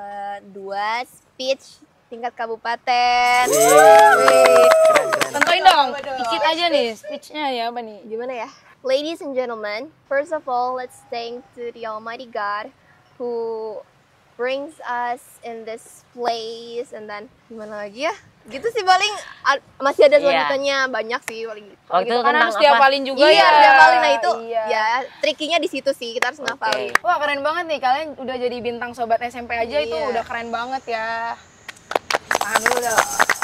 Speaker 3: 2 speech tingkat kabupaten.
Speaker 4: Wih. Tentuin dong, dikit aja nih speech-nya ya apa nih?
Speaker 3: Gimana ya? Ladies and gentlemen, first of all, let's thank to the Almighty God who brings us in this place, and then gimana lagi ya? Gitu sih paling masih ada
Speaker 2: Iya.
Speaker 3: selanjutnya banyak sih paling gitu.
Speaker 2: Oh, itu
Speaker 3: Gitu.
Speaker 4: Kan
Speaker 2: tentang
Speaker 4: harus
Speaker 2: apa?
Speaker 4: dihafalin juga
Speaker 3: Iya,
Speaker 4: ya.
Speaker 3: harus dihafalin. Nah itu
Speaker 4: Iya.
Speaker 3: ya trikinya di situ sih, kita harus ngafalin.
Speaker 4: Wah keren banget nih, kalian udah jadi bintang sobat SMP aja itu
Speaker 3: Iya.
Speaker 4: udah keren banget ya. Tahan dulu dong.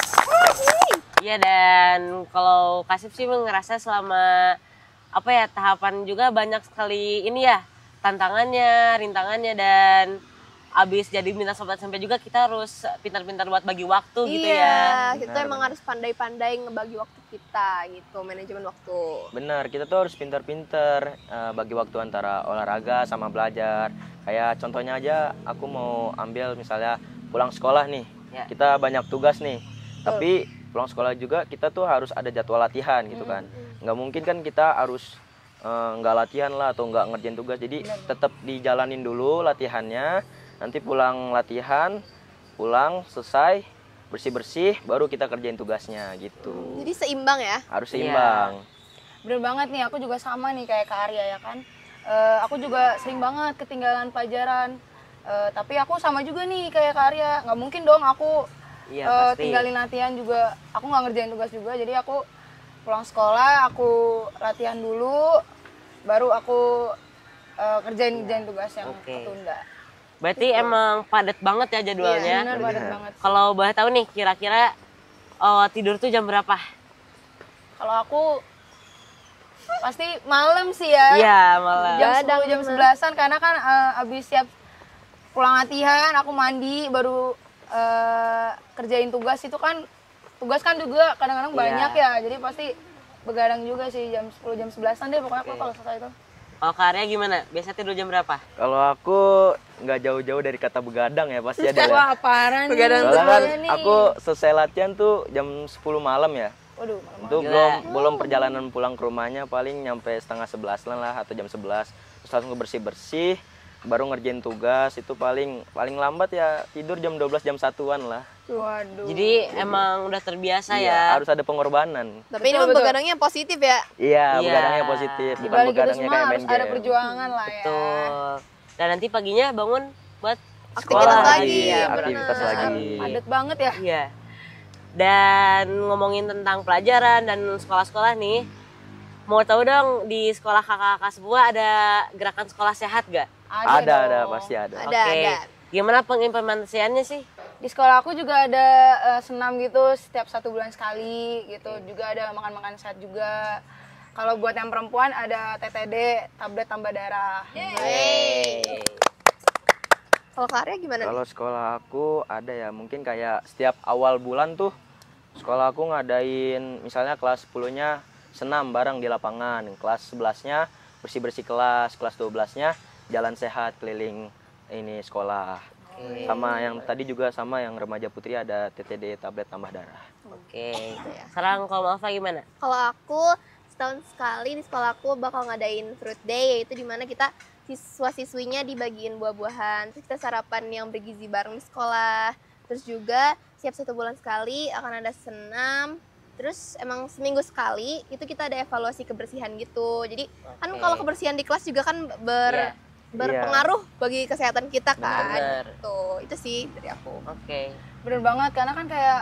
Speaker 2: Iya, dan kalau Kasip sih ngerasa selama apa ya tahapan juga banyak sekali ini ya tantangannya, rintangannya, dan abis jadi bintang sobat SMP juga kita harus pintar-pintar buat bagi waktu gitu ya.
Speaker 3: Iya, kita
Speaker 5: Benar,
Speaker 3: emang
Speaker 5: benar.
Speaker 3: harus pandai-pandai ngebagi waktu kita gitu, manajemen waktu.
Speaker 1: Benar, kita tuh harus pinter-pinter bagi waktu antara olahraga sama belajar. Kayak contohnya aja, aku mau ambil misalnya pulang sekolah nih,
Speaker 2: Ya.
Speaker 1: kita banyak tugas nih. Tapi pulang sekolah juga kita tuh harus ada jadwal latihan gitu kan. Nggak mungkin kan kita harus nggak latihan lah atau nggak ngerjain tugas. Jadi tetap dijalanin dulu latihannya. Nanti pulang latihan, pulang selesai bersih-bersih, baru kita kerjain tugasnya gitu.
Speaker 3: Jadi seimbang ya.
Speaker 1: Harus
Speaker 2: Iya.
Speaker 1: seimbang.
Speaker 4: Bener banget nih, aku juga sama nih kayak Kak Arya ya kan. Aku juga sering banget ketinggalan pelajaran. Tapi aku sama juga nih kayak Kak Arya. Nggak mungkin dong aku
Speaker 2: Iya, pasti.
Speaker 4: tinggalin latihan juga. Aku nggak ngerjain tugas juga. Jadi aku pulang sekolah, aku latihan dulu, baru aku kerjain tugas yang
Speaker 2: Oke.
Speaker 4: ketunda.
Speaker 2: Berarti emang padat banget ya jadwalnya.
Speaker 4: Bener padat banget.
Speaker 2: Kalau boleh tahu nih kira-kira tidur tuh jam berapa?
Speaker 4: Kalau aku pasti malam sih ya.
Speaker 2: Iya, malah.
Speaker 4: Jam
Speaker 3: Gadang
Speaker 4: 10, jam
Speaker 3: mah.
Speaker 4: 11-an karena kan abis siap pulang latihan, aku mandi baru kerjain tugas itu kan. Tugas kan juga kadang-kadang
Speaker 2: Iya.
Speaker 4: banyak ya. Jadi pasti begadang juga sih jam 10, jam 11-an deh pokoknya aku kalau selesai itu.
Speaker 2: Kalau Kak Arya gimana? Biasa tidur jam berapa?
Speaker 1: Kalau aku nggak jauh-jauh dari kata begadang ya, pasti ada ya.
Speaker 4: Wah, parah nih.
Speaker 3: Begadang
Speaker 1: Soalnya kan
Speaker 4: nih.
Speaker 1: aku selesai latihan tuh jam 10 malam ya.
Speaker 4: Waduh, malam-malam.
Speaker 1: Itu
Speaker 2: Gila.
Speaker 1: belum perjalanan pulang ke rumahnya, paling nyampe setengah 11 lah atau jam 11. Terus langsung bersih-bersih, baru ngerjain tugas. Itu paling lambat ya tidur jam 12 jam 1-an lah.
Speaker 4: Waduh.
Speaker 2: Jadi emang udah terbiasa
Speaker 1: Iya,
Speaker 2: ya.
Speaker 1: harus ada pengorbanan.
Speaker 3: Tapi ini
Speaker 4: Betul, betul.
Speaker 3: begadangnya positif ya.
Speaker 1: Iya,
Speaker 2: Iya.
Speaker 1: begadangnya positif,
Speaker 4: Di
Speaker 1: bukan
Speaker 4: balik itu
Speaker 1: begadangnya
Speaker 4: semua
Speaker 1: kayak
Speaker 4: harus
Speaker 1: main
Speaker 4: ada
Speaker 1: game.
Speaker 4: perjuangan lah ya.
Speaker 2: Betul. Dan nanti paginya bangun buat
Speaker 3: Aktivitas
Speaker 2: sekolah
Speaker 3: lagi,
Speaker 2: Iya,
Speaker 1: aktivitas
Speaker 3: benar.
Speaker 1: lagi.
Speaker 4: Padat banget ya.
Speaker 2: Iya. Dan ngomongin tentang pelajaran dan sekolah-sekolah nih, mau tahu dong di sekolah kakak-kakak semua ada gerakan sekolah sehat gak?
Speaker 1: Ada,
Speaker 4: dong.
Speaker 1: pasti ada.
Speaker 3: Ada, ada.
Speaker 2: Gimana pengimplementasiannya sih?
Speaker 4: Di sekolah aku juga ada senam gitu setiap 1 bulan sekali gitu. Juga ada makan-makan sehat juga. Kalau buat yang perempuan ada TTD, tablet tambah darah.
Speaker 3: Kalau Kak Arya gimana nih?
Speaker 1: Kalau sekolah aku ada ya, mungkin kayak setiap awal bulan tuh sekolah aku ngadain misalnya kelas 10-nya senam bareng di lapangan, kelas 11-nya bersih-bersih kelas 12-nya jalan sehat keliling ini sekolah. Sama yang tadi juga sama yang remaja putri ada TTD tablet tambah darah.
Speaker 2: Oke. Sekarang kalau Malva gimana?
Speaker 3: Kalau aku setahun sekali di sekolah aku bakal ngadain fruit day, yaitu dimana kita siswa-siswinya dibagiin buah-buahan, terus kita sarapan yang bergizi bareng di sekolah. Terus juga setiap 1 bulan sekali akan ada senam. Terus emang seminggu sekali itu kita ada evaluasi kebersihan gitu. Jadi kan
Speaker 2: Oke.
Speaker 3: kalau kebersihan di kelas juga kan
Speaker 2: Iya.
Speaker 3: berpengaruh bagi kesehatan kita kan.
Speaker 2: Benar.
Speaker 3: Tuh, itu sih dari aku.
Speaker 2: Oke.
Speaker 4: Bener banget, karena kan kayak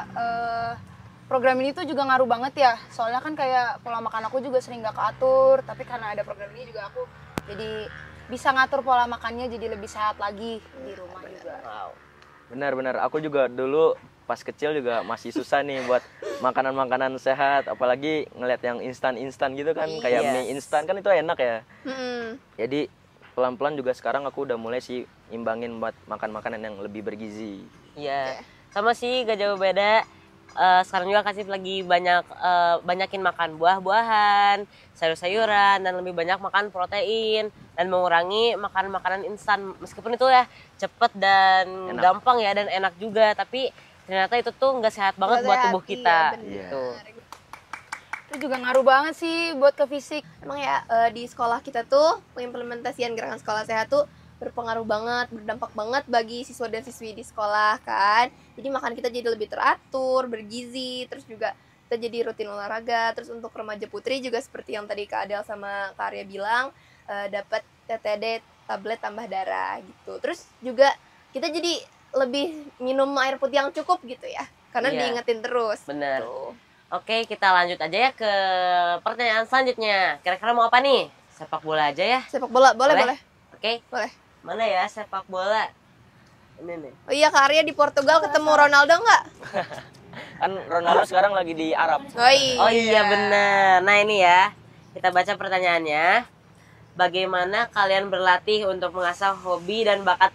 Speaker 4: program ini tuh juga ngaruh banget ya. Soalnya kan kayak pola makan aku juga sering gak keatur, tapi karena ada program ini juga aku jadi bisa ngatur pola makannya jadi lebih sehat lagi di rumah juga.
Speaker 2: Wow.
Speaker 1: Benar-benar, aku juga dulu pas kecil juga masih susah nih buat makanan-makanan sehat, apalagi ngeliat yang instan-instan gitu kan, kayak
Speaker 2: Iya.
Speaker 1: mie instan kan itu enak ya.
Speaker 3: Mm-mm.
Speaker 1: Jadi pelan-pelan juga sekarang aku udah mulai sih imbangin buat makan makanan yang lebih bergizi.
Speaker 2: Iya. Sama sih gak jauh beda. Sekarang juga kasih lagi banyakin makan buah-buahan, sayur-sayuran, dan lebih banyak makan protein dan mengurangi makan makanan instan. Meskipun itu ya cepet dan
Speaker 1: Enak.
Speaker 2: gampang ya dan enak juga, tapi ternyata itu tuh nggak sehat banget
Speaker 3: Nggak
Speaker 2: buat
Speaker 3: sehat,
Speaker 2: tubuh
Speaker 3: iya,
Speaker 2: kita.
Speaker 3: bener.
Speaker 2: Gitu.
Speaker 4: Itu juga ngaruh banget sih buat ke fisik.
Speaker 3: Emang ya di sekolah kita tuh pengimplementasian gerakan sekolah sehat tuh berpengaruh banget, berdampak banget bagi siswa dan siswi di sekolah kan. Jadi makan kita jadi lebih teratur, bergizi, terus juga kita jadi rutin olahraga. Terus untuk remaja putri juga seperti yang tadi Kak Adel sama Kak Arya bilang, dapat TTD tablet tambah darah gitu. Terus juga kita jadi lebih minum air putih yang cukup gitu ya, karena
Speaker 2: Iya.
Speaker 3: diingetin terus.
Speaker 2: Bener.
Speaker 3: Tuh.
Speaker 2: Oke, kita lanjut aja ya ke pertanyaan selanjutnya. Kira-kira mau apa nih? Sepak bola aja ya?
Speaker 3: Sepak bola boleh
Speaker 2: Boleh?
Speaker 3: boleh.
Speaker 2: Oke.
Speaker 3: Boleh.
Speaker 2: Mana ya sepak bola? Ini nih.
Speaker 3: Oh iya, Kak Arya di Portugal ketemu Ronaldo nggak?
Speaker 1: Kan Ronaldo sekarang lagi di Arab.
Speaker 3: Oh
Speaker 2: Oh iya bener. Nah ini ya, kita baca pertanyaannya. Bagaimana kalian berlatih untuk mengasah hobi dan bakat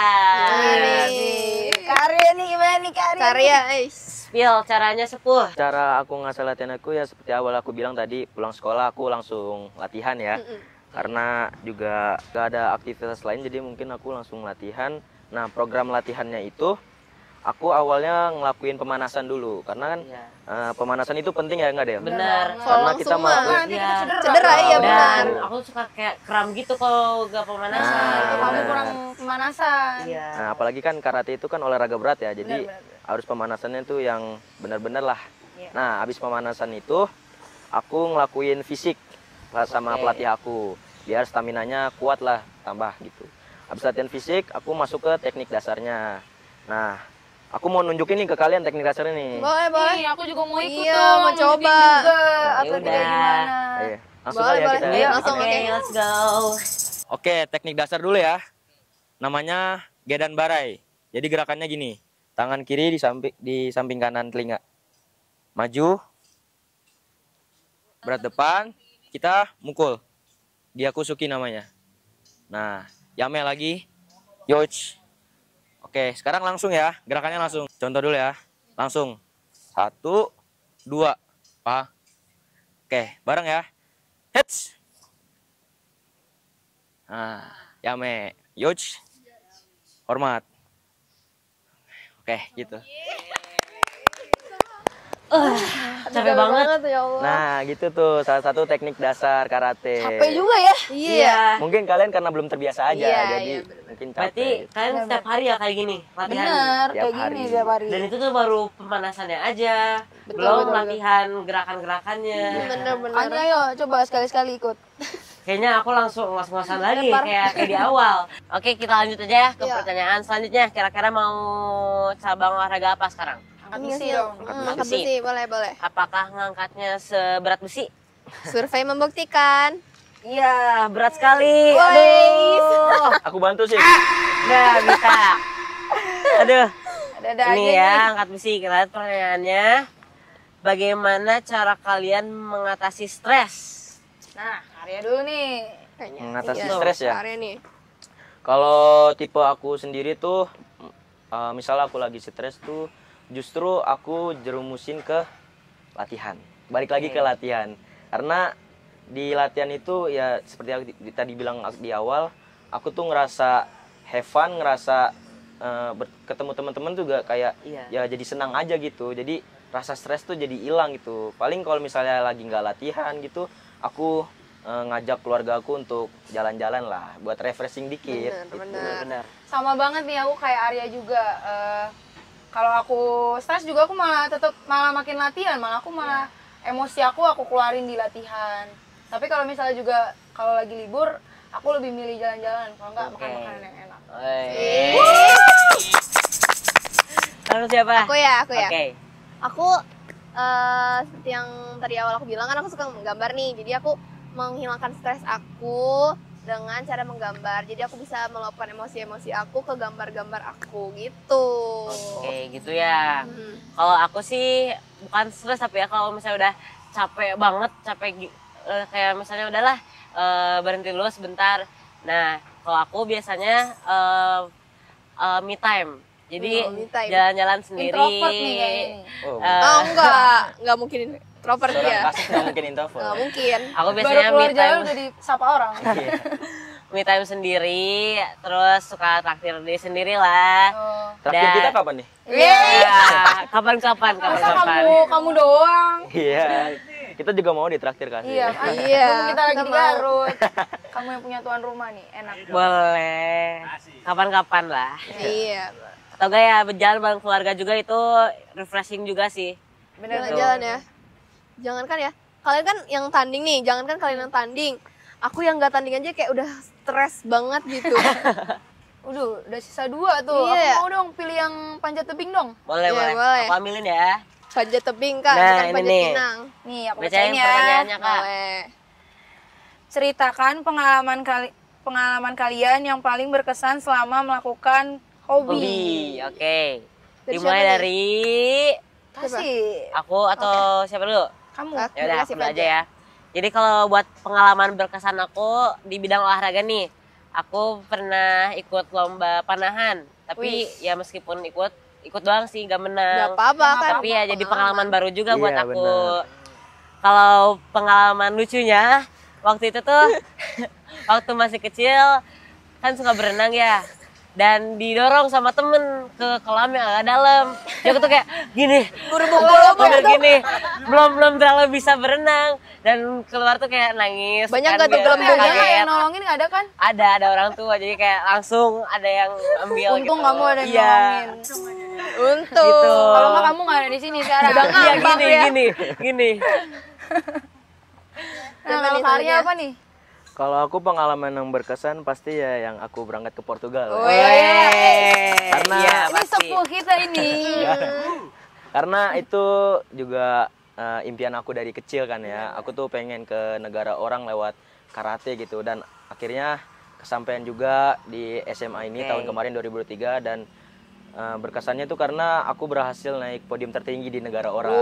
Speaker 2: kalian?
Speaker 4: Karya nih gimana nih Karya?
Speaker 3: Karya,
Speaker 2: Spill caranya sepuh.
Speaker 1: Cara aku ngasah latihan aku ya seperti awal aku bilang tadi, pulang sekolah aku langsung latihan ya. Karena juga gak ada aktivitas lain jadi mungkin aku langsung latihan. Nah program latihannya itu aku awalnya ngelakuin pemanasan dulu. Karena kan
Speaker 2: Iya.
Speaker 1: pemanasan itu penting ya nggak deh?
Speaker 2: Bener.
Speaker 1: Karena kita
Speaker 3: langsung
Speaker 1: mau
Speaker 3: mah.
Speaker 4: Nanti kita
Speaker 2: Iya.
Speaker 3: Cedera, iya
Speaker 2: Dan
Speaker 3: benar.
Speaker 2: aku suka kayak kram gitu kalau gak pemanasan.
Speaker 1: Nah,
Speaker 4: Kamu
Speaker 1: benar.
Speaker 4: kurang pemanasan.
Speaker 2: Iya.
Speaker 1: Nah, apalagi kan karate itu kan olahraga berat ya, jadi
Speaker 4: Benar.
Speaker 1: harus pemanasannya tuh yang benar-benar lah.
Speaker 2: Iya.
Speaker 1: Nah, habis pemanasan itu aku ngelakuin fisik sama
Speaker 2: Oke.
Speaker 1: pelatih aku, biar staminanya kuat lah, tambah gitu. Habis latihan fisik, aku masuk ke teknik dasarnya. Nah, aku mau nunjukin nih ke kalian teknik dasarnya nih.
Speaker 3: Boleh, boleh.
Speaker 4: Nih, aku juga mau ikut
Speaker 3: Iya,
Speaker 4: tuh,
Speaker 3: mau
Speaker 4: nunjukin
Speaker 3: coba.
Speaker 4: juga
Speaker 2: Ya
Speaker 4: atletiknya
Speaker 2: udah.
Speaker 4: gimana.
Speaker 1: Ayo, langsung
Speaker 3: Boleh,
Speaker 1: kali ya
Speaker 3: boleh.
Speaker 1: kita.
Speaker 3: Ayo,
Speaker 2: Yuk,
Speaker 3: langsung,
Speaker 2: oke,
Speaker 3: oke.
Speaker 2: let's go.
Speaker 1: Oke, teknik dasar dulu ya. Namanya Gedan Barai. Jadi gerakannya gini. Tangan kiri di samping kanan telinga. Maju. Berat depan. Kita mukul. Diakusuki namanya. Nah, Yame lagi. Yoch. Oke, sekarang langsung ya. Gerakannya langsung. Contoh dulu ya. Langsung. 1, 2. Oke, bareng ya. Hits. Nah, Yame, Yoch, hormat. Oke, gitu.
Speaker 2: Capek banget.
Speaker 3: ya Allah.
Speaker 1: Nah, gitu tuh salah satu teknik dasar karate.
Speaker 4: Capek juga ya.
Speaker 3: Iya.
Speaker 1: Mungkin kalian karena belum terbiasa aja,
Speaker 3: Iya,
Speaker 1: jadi
Speaker 3: iya, bener.
Speaker 1: mungkin
Speaker 2: Berarti
Speaker 1: capek.
Speaker 2: kalian setiap hari ya kayak gini latihan.
Speaker 4: Bener,
Speaker 1: Tiap
Speaker 4: kayak
Speaker 1: hari.
Speaker 4: gini tiap hari.
Speaker 2: Dan itu tuh baru pemanasannya aja.
Speaker 3: Betul,
Speaker 2: Belum
Speaker 3: betul,
Speaker 2: latihan gerakan-gerakannya.
Speaker 3: Bener-bener.
Speaker 4: Makanya ayo coba sekali-sekali ikut.
Speaker 2: Kayaknya aku langsung ngos-ngosan lagi
Speaker 3: Lempar.
Speaker 2: kayak di awal. Oke, kita lanjut aja ya ke
Speaker 3: Iya.
Speaker 2: pertanyaan selanjutnya. Kira-kira mau cabang olahraga apa sekarang?
Speaker 4: Angkat
Speaker 3: Iya
Speaker 4: besi
Speaker 3: sih,
Speaker 4: dong.
Speaker 3: angkat besi, boleh, boleh.
Speaker 2: Apakah ngangkatnya seberat besi?
Speaker 3: Survei membuktikan.
Speaker 2: Iya, berat sekali.
Speaker 3: Woi.
Speaker 2: Aduh.
Speaker 1: Aku bantu sih.
Speaker 2: Nggak bisa. Aduh.
Speaker 4: Ada-ada
Speaker 2: Ini
Speaker 4: aja
Speaker 2: ya,
Speaker 4: nih.
Speaker 2: angkat besi. Kita lihat pertanyaannya. Bagaimana cara kalian mengatasi stres?
Speaker 4: Nah, Arya dulu nih.
Speaker 3: Kayaknya.
Speaker 1: Mengatasi
Speaker 3: Iya,
Speaker 1: stres ya?
Speaker 3: Arya nih.
Speaker 1: Kalau tipe aku sendiri tuh, misalnya aku lagi stres tuh, justru aku jerumusin ke latihan. Balik lagi ke latihan. Karena di latihan itu ya seperti yang tadi bilang di awal, aku tuh ngerasa have fun, ngerasa ketemu teman-teman juga kayak
Speaker 2: Iya.
Speaker 1: ya jadi senang aja gitu. Jadi rasa stres tuh jadi hilang gitu. Paling kalau misalnya lagi nggak latihan gitu, aku ngajak keluarga aku untuk jalan-jalan lah, buat refreshing dikit.
Speaker 3: Bener,
Speaker 1: gitu.
Speaker 3: bener.
Speaker 2: Benar.
Speaker 4: Sama banget nih aku kayak Arya juga. Kalau aku stres juga aku malah makin latihan, malah aku malah emosi aku keluarin di latihan. Tapi kalau misalnya juga kalau lagi libur, aku lebih milih jalan-jalan kalau nggak makan makanan yang enak.
Speaker 2: Lalu siapa?
Speaker 3: Aku ya.
Speaker 2: Oke.
Speaker 3: Aku seperti yang tadi awal aku bilang kan aku suka menggambar nih. Jadi aku menghilangkan stres aku dengan cara menggambar. Jadi aku bisa meluapkan emosi-emosi aku ke gambar-gambar aku gitu.
Speaker 2: Oke, gitu ya.
Speaker 3: Hmm.
Speaker 2: Kalau aku sih bukan stres tapi ya kalau misalnya udah capek banget, kayak misalnya udahlah berhenti dulu sebentar. Nah, kalau aku biasanya me time. Jadi
Speaker 3: me time.
Speaker 2: jalan-jalan sendiri.
Speaker 4: Introvert nih kayaknya nih.
Speaker 1: Oh,
Speaker 3: Oh enggak mungkin introvert
Speaker 1: seorang
Speaker 3: ya.
Speaker 1: kasih nggak mungkin introvert.
Speaker 3: Nggak mungkin.
Speaker 2: Aku
Speaker 4: Baru
Speaker 2: biasanya me
Speaker 4: keluar jalan
Speaker 2: time,
Speaker 4: udah disapa orang.
Speaker 1: Iya.
Speaker 2: me time sendiri, terus suka traktir diri sendiri lah.
Speaker 4: Oh.
Speaker 1: Terakhir
Speaker 2: Dan-
Speaker 1: kita kapan nih?
Speaker 2: Ya, kapan-kapan.
Speaker 4: Masa kamu doang?
Speaker 1: Iya. Kita juga mau ditraktir kasih.
Speaker 4: Iya kan?
Speaker 3: Iya,
Speaker 4: Mumpung kita lagi
Speaker 3: kita
Speaker 4: di
Speaker 3: mau.
Speaker 4: Garut. Kamu yang punya tuan rumah nih, enak.
Speaker 2: Boleh. Kapan-kapan lah.
Speaker 3: Iya.
Speaker 2: Atau enggak ya berjalan bareng keluarga juga itu refreshing juga sih.
Speaker 4: Bener.
Speaker 3: Jalan-jalan ya. Jangankan ya. Kalian kan yang tanding nih, jangankan kalian yang tanding. Aku yang nggak tanding aja kayak udah stres banget gitu.
Speaker 4: Udah sisa 2 tuh.
Speaker 3: Iya.
Speaker 4: Aku mau dong pilih yang panjat tebing dong.
Speaker 2: Boleh,
Speaker 3: Iya,
Speaker 2: boleh.
Speaker 3: boleh.
Speaker 2: Aku ambilin ya.
Speaker 3: Panjat tebing kak,
Speaker 2: Nah,
Speaker 3: bukan
Speaker 2: ini
Speaker 3: panjat
Speaker 2: nih.
Speaker 3: pinang.
Speaker 4: Nih, aku
Speaker 2: Bacain
Speaker 4: bacain ya.
Speaker 2: pertanyaannya, Kak.
Speaker 3: Boleh.
Speaker 4: Ceritakan pengalaman kalian yang paling berkesan selama melakukan hobi.
Speaker 2: Hobi, oke.
Speaker 3: Dari
Speaker 2: Dimulai
Speaker 3: siapa nih?
Speaker 2: dari
Speaker 4: Kasih.
Speaker 2: aku atau siapa dulu?
Speaker 4: Kamu.
Speaker 3: Aku
Speaker 2: Ya udah,
Speaker 3: kasih
Speaker 2: aku dulu aja ya. Jadi kalau buat pengalaman berkesan aku di bidang olahraga nih, aku pernah ikut lomba panahan. Tapi ya meskipun ikut doang sih, gak menang.
Speaker 3: Gak apa-apa kan.
Speaker 2: Tapi ya jadi pengalaman baru juga buat
Speaker 1: Iya,
Speaker 2: aku.
Speaker 1: benar.
Speaker 2: Kalau pengalaman lucunya waktu itu tuh waktu masih kecil kan suka berenang ya, dan didorong sama temen ke kolam yang agak dalam. Dia tuh kayak gini, udah gini, belum terlalu bisa berenang, dan keluar tuh kayak nangis.
Speaker 3: Banyak
Speaker 2: kan,
Speaker 3: nggak tuh
Speaker 2: biar
Speaker 3: gelembung?
Speaker 4: Ada nggak
Speaker 2: kaget.
Speaker 4: yang nolongin, nggak ada kan?
Speaker 2: Ada orang tua, jadi kayak langsung ada yang ambil.
Speaker 4: Untung
Speaker 2: gitu.
Speaker 4: kamu ada yang
Speaker 2: Iya.
Speaker 4: nolongin.
Speaker 3: Untung.
Speaker 2: Gitu.
Speaker 4: Kalau nggak kamu nggak ada di sini sekarang.
Speaker 2: Iya
Speaker 3: ngambang
Speaker 2: gini,
Speaker 3: ya.
Speaker 2: gini.
Speaker 4: Nah, kalau Karya apa nih?
Speaker 1: Kalau aku pengalaman yang berkesan pasti ya yang aku berangkat ke Portugal.
Speaker 3: Oh,
Speaker 1: Karena
Speaker 2: iya,
Speaker 4: Ini
Speaker 2: pasti.
Speaker 4: sepuh kita ini.
Speaker 1: Karena itu juga impian aku dari kecil kan ya. Aku tuh pengen ke negara orang lewat karate gitu, dan akhirnya kesampaian juga di SMA ini
Speaker 2: Oke.
Speaker 1: tahun kemarin 2023, dan berkesannya tuh karena aku berhasil naik podium tertinggi di negara orang.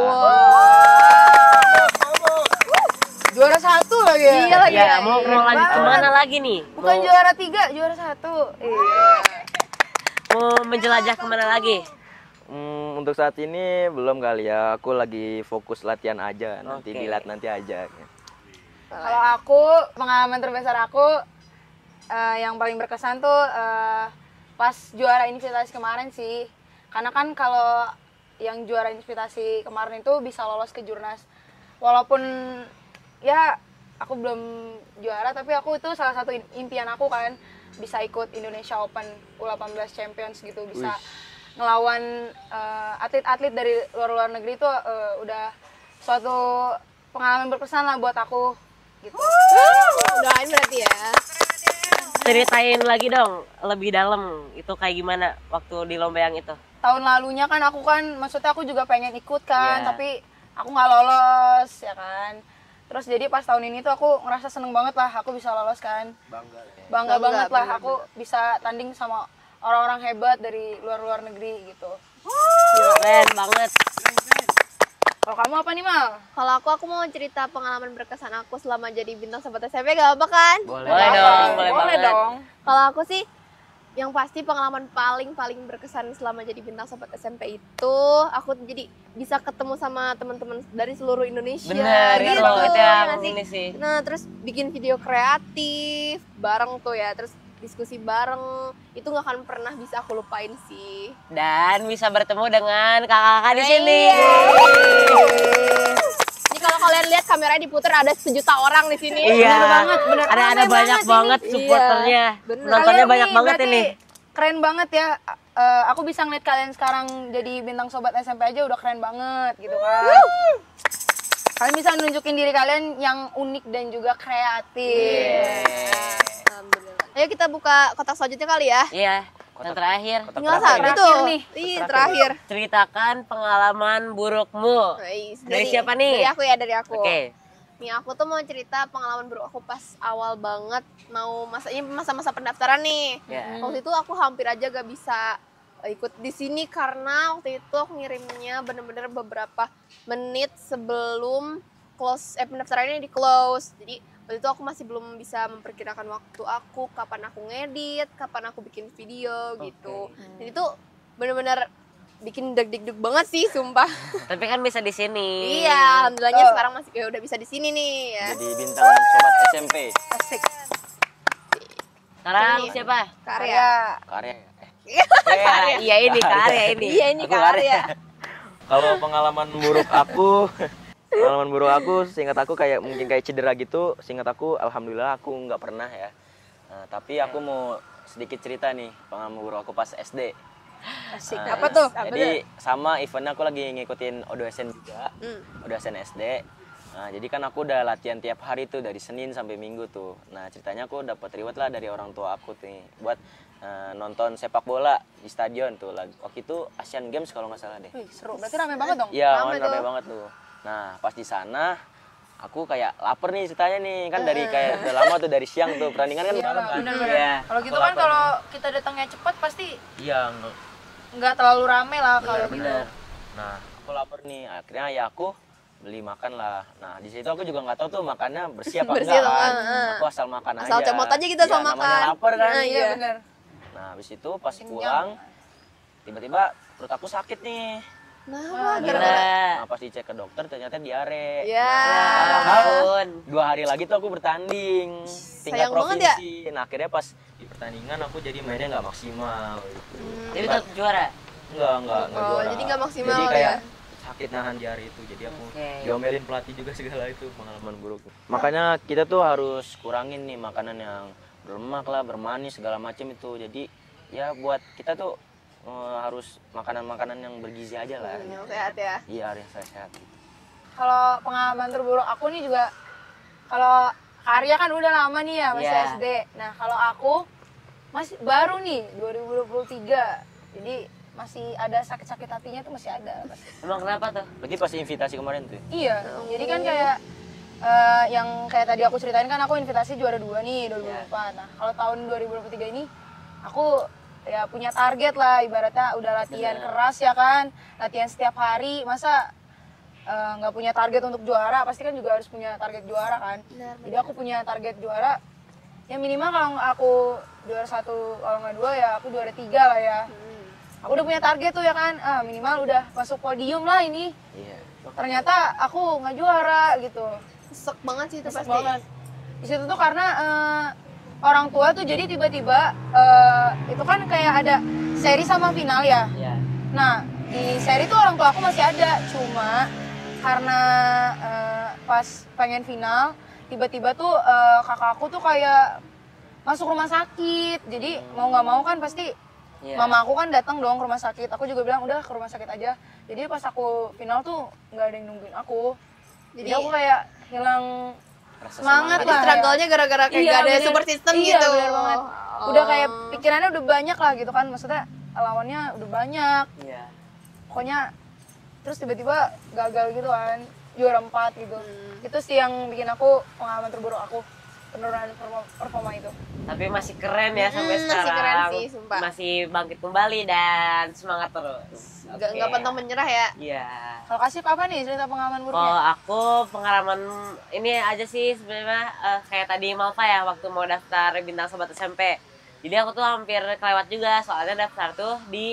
Speaker 4: Juara 1 lagi ya?
Speaker 3: Iya lagi.
Speaker 2: Ya, mau lanjut kemana lagi nih?
Speaker 4: Bukan juara 3, juara 1. Iya.
Speaker 2: Mau menjelajah kemana lagi?
Speaker 1: Untuk saat ini belum kali ya. Aku lagi fokus latihan aja. Nanti
Speaker 2: Oke.
Speaker 1: dilihat nanti aja.
Speaker 4: Kalau aku, pengalaman terbesar aku yang paling berkesan tuh pas juara invitasi kemarin sih. Karena kan kalau yang juara invitasi kemarin itu bisa lolos ke Jurnas. Walaupun ya aku belum juara, tapi aku itu salah satu impian aku kan, bisa ikut Indonesia Open U18 Champions gitu, bisa ngelawan atlet-atlet dari luar negeri itu udah suatu pengalaman berkesan lah buat aku gitu.
Speaker 3: Doain berarti ya.
Speaker 2: Ceritain lagi dong, lebih dalam itu kayak gimana waktu di lomba yang itu?
Speaker 4: Tahun lalunya kan maksudnya aku juga pengen ikut kan,
Speaker 2: Iya.
Speaker 4: tapi aku nggak lolos ya kan. Terus jadi pas tahun ini tuh aku ngerasa seneng banget lah aku bisa lolos kan. Bangga banget lah aku bisa tanding sama orang-orang hebat dari luar negeri gitu.
Speaker 2: Keren banget.
Speaker 4: Kalau kamu apa nih, Mal?
Speaker 3: Kalau aku mau cerita pengalaman berkesan aku selama jadi bintang sobat SMP, gak apa kan?
Speaker 1: Boleh.
Speaker 2: Boleh dong, boleh banget.
Speaker 4: dong.
Speaker 3: Kalau aku sih yang pasti pengalaman paling berkesan selama jadi bintang sobat SMP itu aku jadi bisa ketemu sama teman-teman dari seluruh Indonesia.
Speaker 2: Bener,
Speaker 3: gitu,
Speaker 2: itu
Speaker 3: ya
Speaker 2: yang
Speaker 3: nggak sih?
Speaker 2: ini sih.
Speaker 3: Nah, terus bikin video kreatif bareng tuh ya, terus diskusi bareng, itu nggak akan pernah bisa aku lupain sih.
Speaker 2: Dan bisa bertemu dengan kakak-kakak di sini.
Speaker 3: Ini kalau kalian lihat kameranya diputer ada 1 juta orang di sini.
Speaker 2: Iya,
Speaker 4: Bener banget, bener.
Speaker 2: ada
Speaker 4: Rame
Speaker 2: banyak banget
Speaker 3: ini.
Speaker 2: supporternya.
Speaker 3: Iya, bener.
Speaker 2: Penontonnya
Speaker 4: Kalian
Speaker 2: banyak
Speaker 4: nih
Speaker 2: banget
Speaker 4: berarti
Speaker 2: ini.
Speaker 4: Keren banget ya. Aku bisa ngeliat kalian sekarang jadi bintang sobat SMP aja udah keren banget gitu kan. Kalian bisa nunjukin diri kalian yang unik dan juga kreatif.
Speaker 3: kita buka kotak selanjutnya kali ya.
Speaker 2: Iya, yang terakhir.
Speaker 1: Kotak
Speaker 3: Tinggal
Speaker 1: terakhir.
Speaker 3: satu tuh.
Speaker 4: nih.
Speaker 3: Iya, terakhir.
Speaker 2: Ceritakan pengalaman burukmu.
Speaker 3: Guys,
Speaker 2: Dari siapa nih?
Speaker 3: Dari aku ya, dari aku.
Speaker 2: Oke.
Speaker 3: Nih aku tuh mau cerita pengalaman buruk aku pas awal banget mau masa-masa pendaftaran nih.
Speaker 2: Ya.
Speaker 3: Waktu itu aku hampir aja gak bisa ikut di sini karena waktu itu aku ngirimnya bener-bener beberapa menit sebelum pendaftarannya di close. Jadi waktu itu aku masih belum bisa memperkirakan waktu aku, kapan aku ngedit, kapan aku bikin video gitu. Dan itu bener-bener bikin deg-deg banget sih, sumpah.
Speaker 2: Tapi kan bisa di sini.
Speaker 3: Iya, alhamdulillahnya sekarang masih udah bisa di sini nih ya.
Speaker 1: Jadi bintang sobat SMP.
Speaker 4: Asik.
Speaker 2: Sekarang
Speaker 3: Ini.
Speaker 2: siapa?
Speaker 3: Karya.
Speaker 1: Karya.
Speaker 2: Iya ini karya ini.
Speaker 3: Iya, ini
Speaker 1: Aku
Speaker 3: Karya.
Speaker 1: Kalau pengalaman buruk aku, seingat aku kayak mungkin kayak cedera gitu. Seingat aku, alhamdulillah aku nggak pernah ya. Nah, tapi aku mau sedikit cerita nih pengalaman buruk aku pas SD.
Speaker 4: Asik.
Speaker 1: Nah,
Speaker 4: Apa tuh?
Speaker 1: Jadi sama eventnya aku lagi ngikutin O2SN juga, O2SN SD. Nah, jadi kan aku udah latihan tiap hari tuh dari Senin sampai Minggu tuh. Nah, ceritanya aku dapat reward lah dari orang tua aku tuh buat nonton sepak bola di stadion tuh. Waktu itu Asian Games kalau nggak salah deh.
Speaker 4: Wih, seru. Berarti rame banget dong?
Speaker 1: Iya,
Speaker 3: Rame
Speaker 1: rame
Speaker 3: tuh.
Speaker 1: banget tuh. Nah, pas di sana aku kayak lapar nih ceritanya nih. Kan dari kayak udah lama tuh dari siang tuh pertandingan kan malam kan.
Speaker 4: Bener-bener.
Speaker 1: Iya.
Speaker 4: Kalau gitu
Speaker 1: Aku
Speaker 4: kan
Speaker 1: lapar
Speaker 4: kalau
Speaker 1: nih.
Speaker 4: kita datangnya cepat pasti
Speaker 1: Iya,
Speaker 4: nggak terlalu rame lah kalau gitu.
Speaker 1: bener. Nah, aku lapar nih. Akhirnya ya aku beli makan lah. Nah, di situ aku juga nggak tahu tuh makannya bersih apa
Speaker 3: Bersih
Speaker 1: enggak
Speaker 3: atau
Speaker 1: kan.
Speaker 3: enggak,
Speaker 1: Aku asal makan aja.
Speaker 3: Asal comot aja gitu asal
Speaker 1: Iya, namanya
Speaker 3: makan.
Speaker 1: lapar kan.
Speaker 3: Nah,
Speaker 4: Iya
Speaker 3: iya.
Speaker 4: bener.
Speaker 1: Nah, habis itu pas pulang tiba-tiba perut aku sakit nih.
Speaker 3: Nah,
Speaker 2: Gila.
Speaker 1: Nah, pas dicek ke dokter ternyata diare.
Speaker 3: Ya.
Speaker 2: Ampun.
Speaker 1: 2 hari lagi tuh aku bertanding tingkat
Speaker 3: Sayang banget ya.
Speaker 1: provinsi. Nah, akhirnya pas di pertandingan aku jadi mainnya nggak maksimal.
Speaker 2: Jadi tetap juara.
Speaker 1: Enggak
Speaker 3: Oh,
Speaker 1: juara.
Speaker 3: jadi nggak maksimal
Speaker 1: Jadi
Speaker 3: ya.
Speaker 1: kayak sakit nahan di hari itu. Jadi aku
Speaker 2: Oke.
Speaker 1: diomelin pelatih juga segala itu pengalaman buruk. Makanya kita tuh harus kurangin nih makanan yang berlemak lah, bermanis segala macam itu. Jadi ya buat kita tuh harus makanan-makanan yang bergizi aja lah.
Speaker 3: Yang sehat ya.
Speaker 1: Iya, harus sehat.
Speaker 4: Kalau pengalaman terburuk aku nih juga, kalau Karya kan udah lama nih ya masih
Speaker 2: Iya.
Speaker 4: SD. Nah kalau aku masih baru nih 2023, jadi masih ada sakit-sakit hatinya tuh masih ada.
Speaker 2: Emang kenapa tuh?
Speaker 1: Berarti pas invitasi kemarin tuh.
Speaker 4: Iya, jadi kan kayak yang kayak tadi aku ceritain kan aku invitasi juara 2 nih 2024. Nah kalau tahun 2023 ini aku ya punya target lah, ibaratnya udah latihan keras ya kan, latihan setiap hari, masa nggak punya target untuk juara, pasti kan juga harus punya target juara kan.
Speaker 3: Benar,
Speaker 4: Jadi aku punya target juara, ya minimal kalau aku juara 1, kalau nggak 2 ya aku juara 3 lah ya. Aku udah punya target tuh ya kan, minimal udah masuk podium lah ini.
Speaker 1: Iya.
Speaker 4: Ternyata aku nggak juara gitu.
Speaker 3: Sek banget sih itu
Speaker 4: Nyesek
Speaker 3: pasti.
Speaker 4: banget. Di situ tuh karena orang tua tuh jadi tiba-tiba itu kan kayak ada seri sama final ya.
Speaker 2: Iya.
Speaker 4: Nah di seri tuh orang tua aku masih ada, cuma karena pas pengen final tiba-tiba tuh kakak aku tuh kayak masuk rumah sakit. Jadi mau nggak mau kan pasti
Speaker 2: Iya.
Speaker 4: mama aku kan datang dong ke rumah sakit. Aku juga bilang udah ke rumah sakit aja. Jadi pas aku final tuh nggak ada yang nungguin aku. Jadi aku kayak hilang
Speaker 1: Rasa
Speaker 4: semangat
Speaker 3: Jadi
Speaker 4: lah.
Speaker 3: struggle-nya gara-gara kayak
Speaker 4: Iya,
Speaker 3: gak ada
Speaker 4: bener.
Speaker 3: super system
Speaker 4: Iya,
Speaker 3: gitu.
Speaker 4: bener banget. Udah kayak pikirannya udah banyak lah gitu kan. Maksudnya lawannya udah banyak.
Speaker 2: Iya.
Speaker 4: Pokoknya terus tiba-tiba gagal gitu kan. Juara 4 gitu. Itu sih yang bikin aku pengalaman terburuk aku. Penurunan performa itu.
Speaker 2: Tapi masih keren ya sampai
Speaker 3: Masih
Speaker 2: sekarang.
Speaker 3: keren sih, sumpah.
Speaker 2: Masih bangkit kembali dan semangat terus.
Speaker 3: Nggak
Speaker 2: Oke.
Speaker 3: pantang menyerah ya.
Speaker 2: Iya.
Speaker 4: Kalau Kasih apa nih cerita pengalaman
Speaker 2: Kalau
Speaker 4: buruknya?
Speaker 2: aku pengalaman ini aja sih sebenarnya kayak tadi Malva ya waktu mau daftar bintang sobat SMP. Jadi aku tuh hampir kelewat juga soalnya daftar tuh di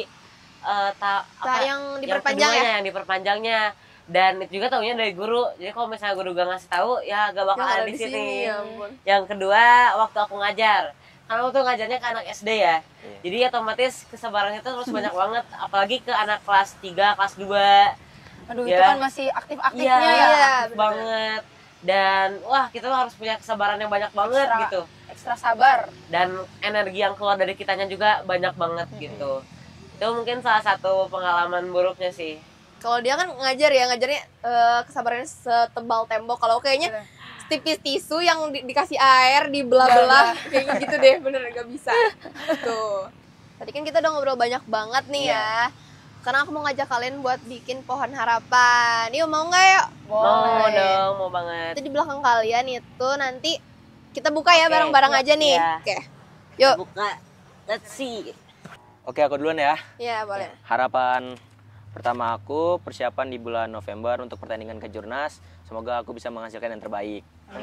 Speaker 3: Yang diperpanjang
Speaker 2: keduanya,
Speaker 3: ya?
Speaker 2: yang diperpanjangnya. Dan itu juga taunya dari guru. Jadi kalau misalnya guru gak ngasih tahu ya gak bakal
Speaker 3: Nggak
Speaker 2: ada di sini.
Speaker 3: ya ampun.
Speaker 2: Yang kedua waktu aku ngajar. Karena waktu ngajarnya ke anak SD ya.
Speaker 1: Iya.
Speaker 2: Jadi otomatis kesabarannya tuh terus banyak banget apalagi ke anak kelas 3, kelas 2.
Speaker 4: Aduh itu
Speaker 2: Ya.
Speaker 4: kan masih aktif-aktifnya
Speaker 2: Iya,
Speaker 4: ya.
Speaker 2: aktif banget. Dan wah kita tuh harus punya kesabaran yang banyak banget
Speaker 4: Ekstra.
Speaker 2: gitu.
Speaker 4: Ekstra sabar.
Speaker 2: Dan energi yang keluar dari kitanya juga banyak banget gitu. Itu mungkin salah satu pengalaman buruknya sih.
Speaker 3: Kalau dia kan ngajar ya, ngajarnya kesabarannya setebal tembok. Kalau kayaknya tipis tisu yang dikasih air dibelah-belah kayak gitu deh, bener gak bisa. Tuh. Tadi kan kita udah ngobrol banyak banget nih ya. Karena aku mau ngajak kalian buat bikin pohon harapan. Yuk mau nggak yuk?
Speaker 2: Mau dong, mau banget.
Speaker 3: Itu di belakang kalian itu nanti kita buka ya
Speaker 2: Oke,
Speaker 3: bareng-bareng aja nih.
Speaker 2: iya.
Speaker 3: Oke. Yuk.
Speaker 2: Buka. Let's see.
Speaker 1: Oke, aku duluan ya.
Speaker 3: Ya boleh.
Speaker 1: Harapan pertama aku persiapan di bulan November untuk pertandingan kejurnas. Semoga aku bisa menghasilkan yang terbaik.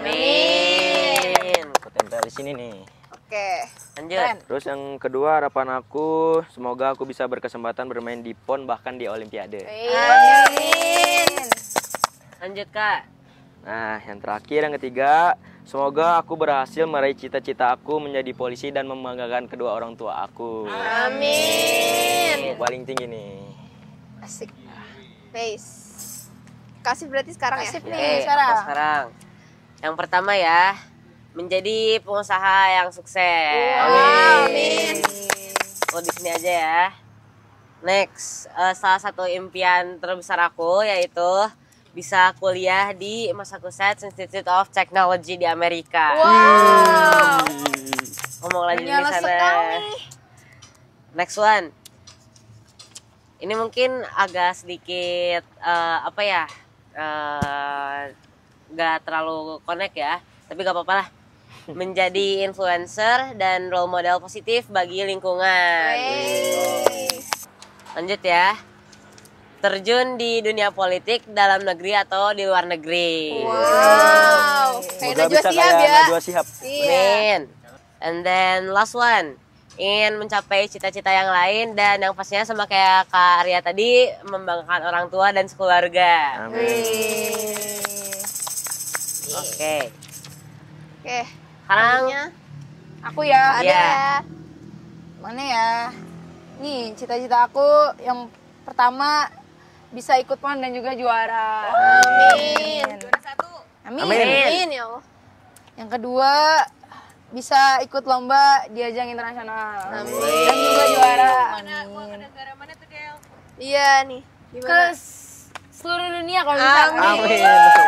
Speaker 2: Amin.
Speaker 1: Aku tempel di sini nih.
Speaker 3: Oke.
Speaker 2: Lanjut.
Speaker 1: Terus yang kedua harapan aku semoga aku bisa berkesempatan bermain di PON bahkan di Olimpiade.
Speaker 3: Amin.
Speaker 2: Lanjut Kak.
Speaker 1: Nah, yang terakhir yang ketiga, semoga aku berhasil meraih cita-cita aku menjadi polisi dan membanggakan kedua orang tua aku.
Speaker 3: Amin.
Speaker 1: Paling tinggi nih.
Speaker 3: Asik. Face. Kasih berarti sekarang
Speaker 4: Kasih
Speaker 3: ya.
Speaker 4: nih
Speaker 2: Oke,
Speaker 4: sekarang.
Speaker 2: aku sekarang. Yang pertama ya, menjadi pengusaha yang sukses.
Speaker 3: Amin.
Speaker 2: Oh, di sini aja ya. Next, salah satu impian terbesar aku yaitu bisa kuliah di Massachusetts Institute of Technology di Amerika.
Speaker 3: Wow.
Speaker 2: Ngomong lagi di
Speaker 4: Menyala
Speaker 2: sana.
Speaker 4: sekali.
Speaker 2: Next one. Ini mungkin agak sedikit apa ya? Gak terlalu connect ya, tapi gak apa-apa lah. Menjadi influencer dan role model positif bagi lingkungan. Lanjut ya. Terjun di dunia politik dalam negeri atau di luar negeri.
Speaker 3: Wow. Kayak
Speaker 1: Semoga
Speaker 3: Najwa
Speaker 1: bisa
Speaker 3: Shihab
Speaker 1: kayak
Speaker 3: ya.
Speaker 1: Najwa Shihab.
Speaker 3: Iya.
Speaker 2: Amin. And then last one. Ingin mencapai cita-cita yang lain dan yang pastinya sama kayak Kak Arya tadi, membanggakan orang tua dan sekeluarga.
Speaker 1: Amin.
Speaker 2: Oke.
Speaker 3: Oke.
Speaker 2: Sekarang
Speaker 3: Selanjutnya
Speaker 4: Aku ya.
Speaker 3: ada
Speaker 2: Iya.
Speaker 3: ya.
Speaker 4: Mana ya? Nih, cita-cita aku yang pertama bisa ikut PON dan juga juara.
Speaker 3: Amin.
Speaker 4: Amin.
Speaker 3: Amin ya Allah.
Speaker 4: Yang kedua bisa ikut lomba di ajang internasional.
Speaker 3: Amin.
Speaker 4: Dan juga juara. Amin.
Speaker 3: Iya nih.
Speaker 4: Ke
Speaker 3: Gimana?
Speaker 4: seluruh dunia kalau bisa.
Speaker 3: Amin.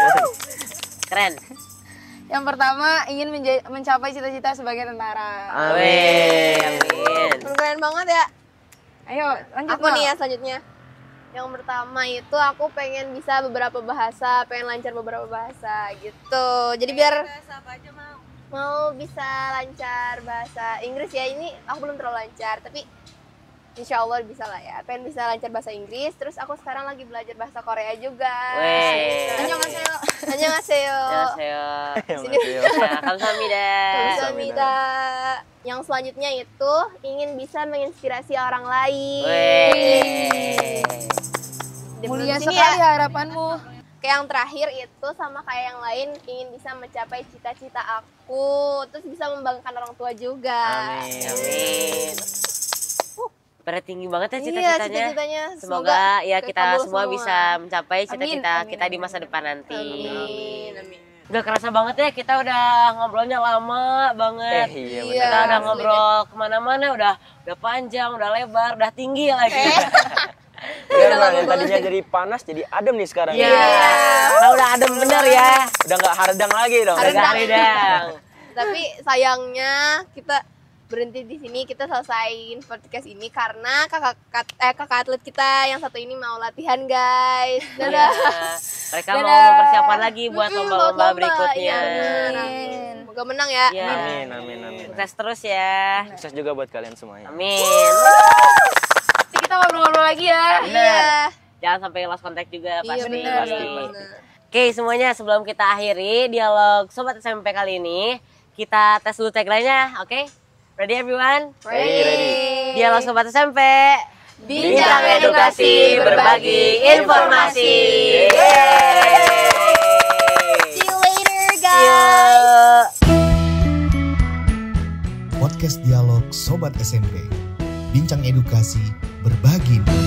Speaker 2: keren.
Speaker 4: Yang pertama ingin mencapai cita-cita sebagai tentara.
Speaker 2: Amin. Amin.
Speaker 3: Keren banget ya.
Speaker 4: Ayo lanjut.
Speaker 3: Aku nih ya selanjutnya. Yang pertama itu aku pengen bisa beberapa bahasa, pengen lancar beberapa bahasa gitu. Jadi biar mau bisa lancar bahasa Inggris ya. Ini aku belum terlalu lancar, tapi insya Allah bisa lah ya. Pengen bisa lancar bahasa Inggris. Terus aku sekarang lagi belajar bahasa Korea juga.
Speaker 2: Weh.
Speaker 3: Annyeonghaseyo.
Speaker 2: Annyeonghaseyo.
Speaker 3: Sini.
Speaker 2: Ya, kamsahamnida.
Speaker 3: Kamsahamnida. Yang selanjutnya itu ingin bisa menginspirasi orang lain.
Speaker 2: Weh.
Speaker 3: Di
Speaker 4: Mulia
Speaker 3: sini
Speaker 4: sekali
Speaker 3: ya.
Speaker 4: harapanmu.
Speaker 3: Kayak yang terakhir itu sama kayak yang lain ingin bisa mencapai cita-cita aku, terus bisa membanggakan orang tua juga.
Speaker 1: Amin.
Speaker 2: Amin. Pada tinggi banget ya
Speaker 3: Iya,
Speaker 2: cita-citanya.
Speaker 3: cita-citanya.
Speaker 2: Semoga ya kita
Speaker 3: terkabul
Speaker 2: semua bisa mencapai cita-cita
Speaker 4: Amin,
Speaker 2: kita di
Speaker 4: amin,
Speaker 2: masa depan nanti.
Speaker 3: Amin. Amin.
Speaker 2: Gak kerasa banget ya, kita udah ngobrolnya lama banget.
Speaker 1: Iya
Speaker 3: Iya.
Speaker 1: benar.
Speaker 2: Kita udah
Speaker 3: asli
Speaker 2: ngobrol kemana-mana, udah panjang, udah lebar, udah tinggi lagi.
Speaker 1: Benar, Bang. Yang tadinya jadi panas jadi adem nih sekarang.
Speaker 2: Iya, nah, udah adem bener ya.
Speaker 1: Udah nggak hardang lagi dong.
Speaker 2: Udah gak hidang.
Speaker 3: Tapi sayangnya kita berhenti di sini, kita selesaiin podcast ini karena kakak atlet kita yang satu ini mau latihan guys.
Speaker 2: Iya.
Speaker 3: Dadah.
Speaker 2: Mereka mau mempersiapkan lagi buat
Speaker 3: buat
Speaker 2: lomba-lomba
Speaker 3: lomba.
Speaker 2: berikutnya.
Speaker 3: Iya, bener. Amin. Semoga menang ya.
Speaker 2: Iya.
Speaker 1: Amin, amin, amin.
Speaker 2: Sukses terus ya.
Speaker 1: Sukses juga buat kalian semuanya.
Speaker 2: Amin.
Speaker 4: Nanti kita ngobrol-ngobrol lagi ya.
Speaker 3: Iya.
Speaker 2: Jangan sampai lost contact juga
Speaker 3: Iya,
Speaker 2: pasti.
Speaker 3: bener.
Speaker 1: Pasti,
Speaker 3: Bener.
Speaker 1: pasti.
Speaker 2: Oke, semuanya sebelum kita akhiri dialog Sobat SMP kali ini, kita tes dulu tagline-nya, oke? Ready everyone?
Speaker 3: Ready.
Speaker 2: Dialog Sobat SMP.
Speaker 3: Bincang edukasi, berbagi informasi.
Speaker 2: Yeay.
Speaker 3: See you later guys.
Speaker 6: Podcast Dialog Sobat SMP. Bincang edukasi, berbagi.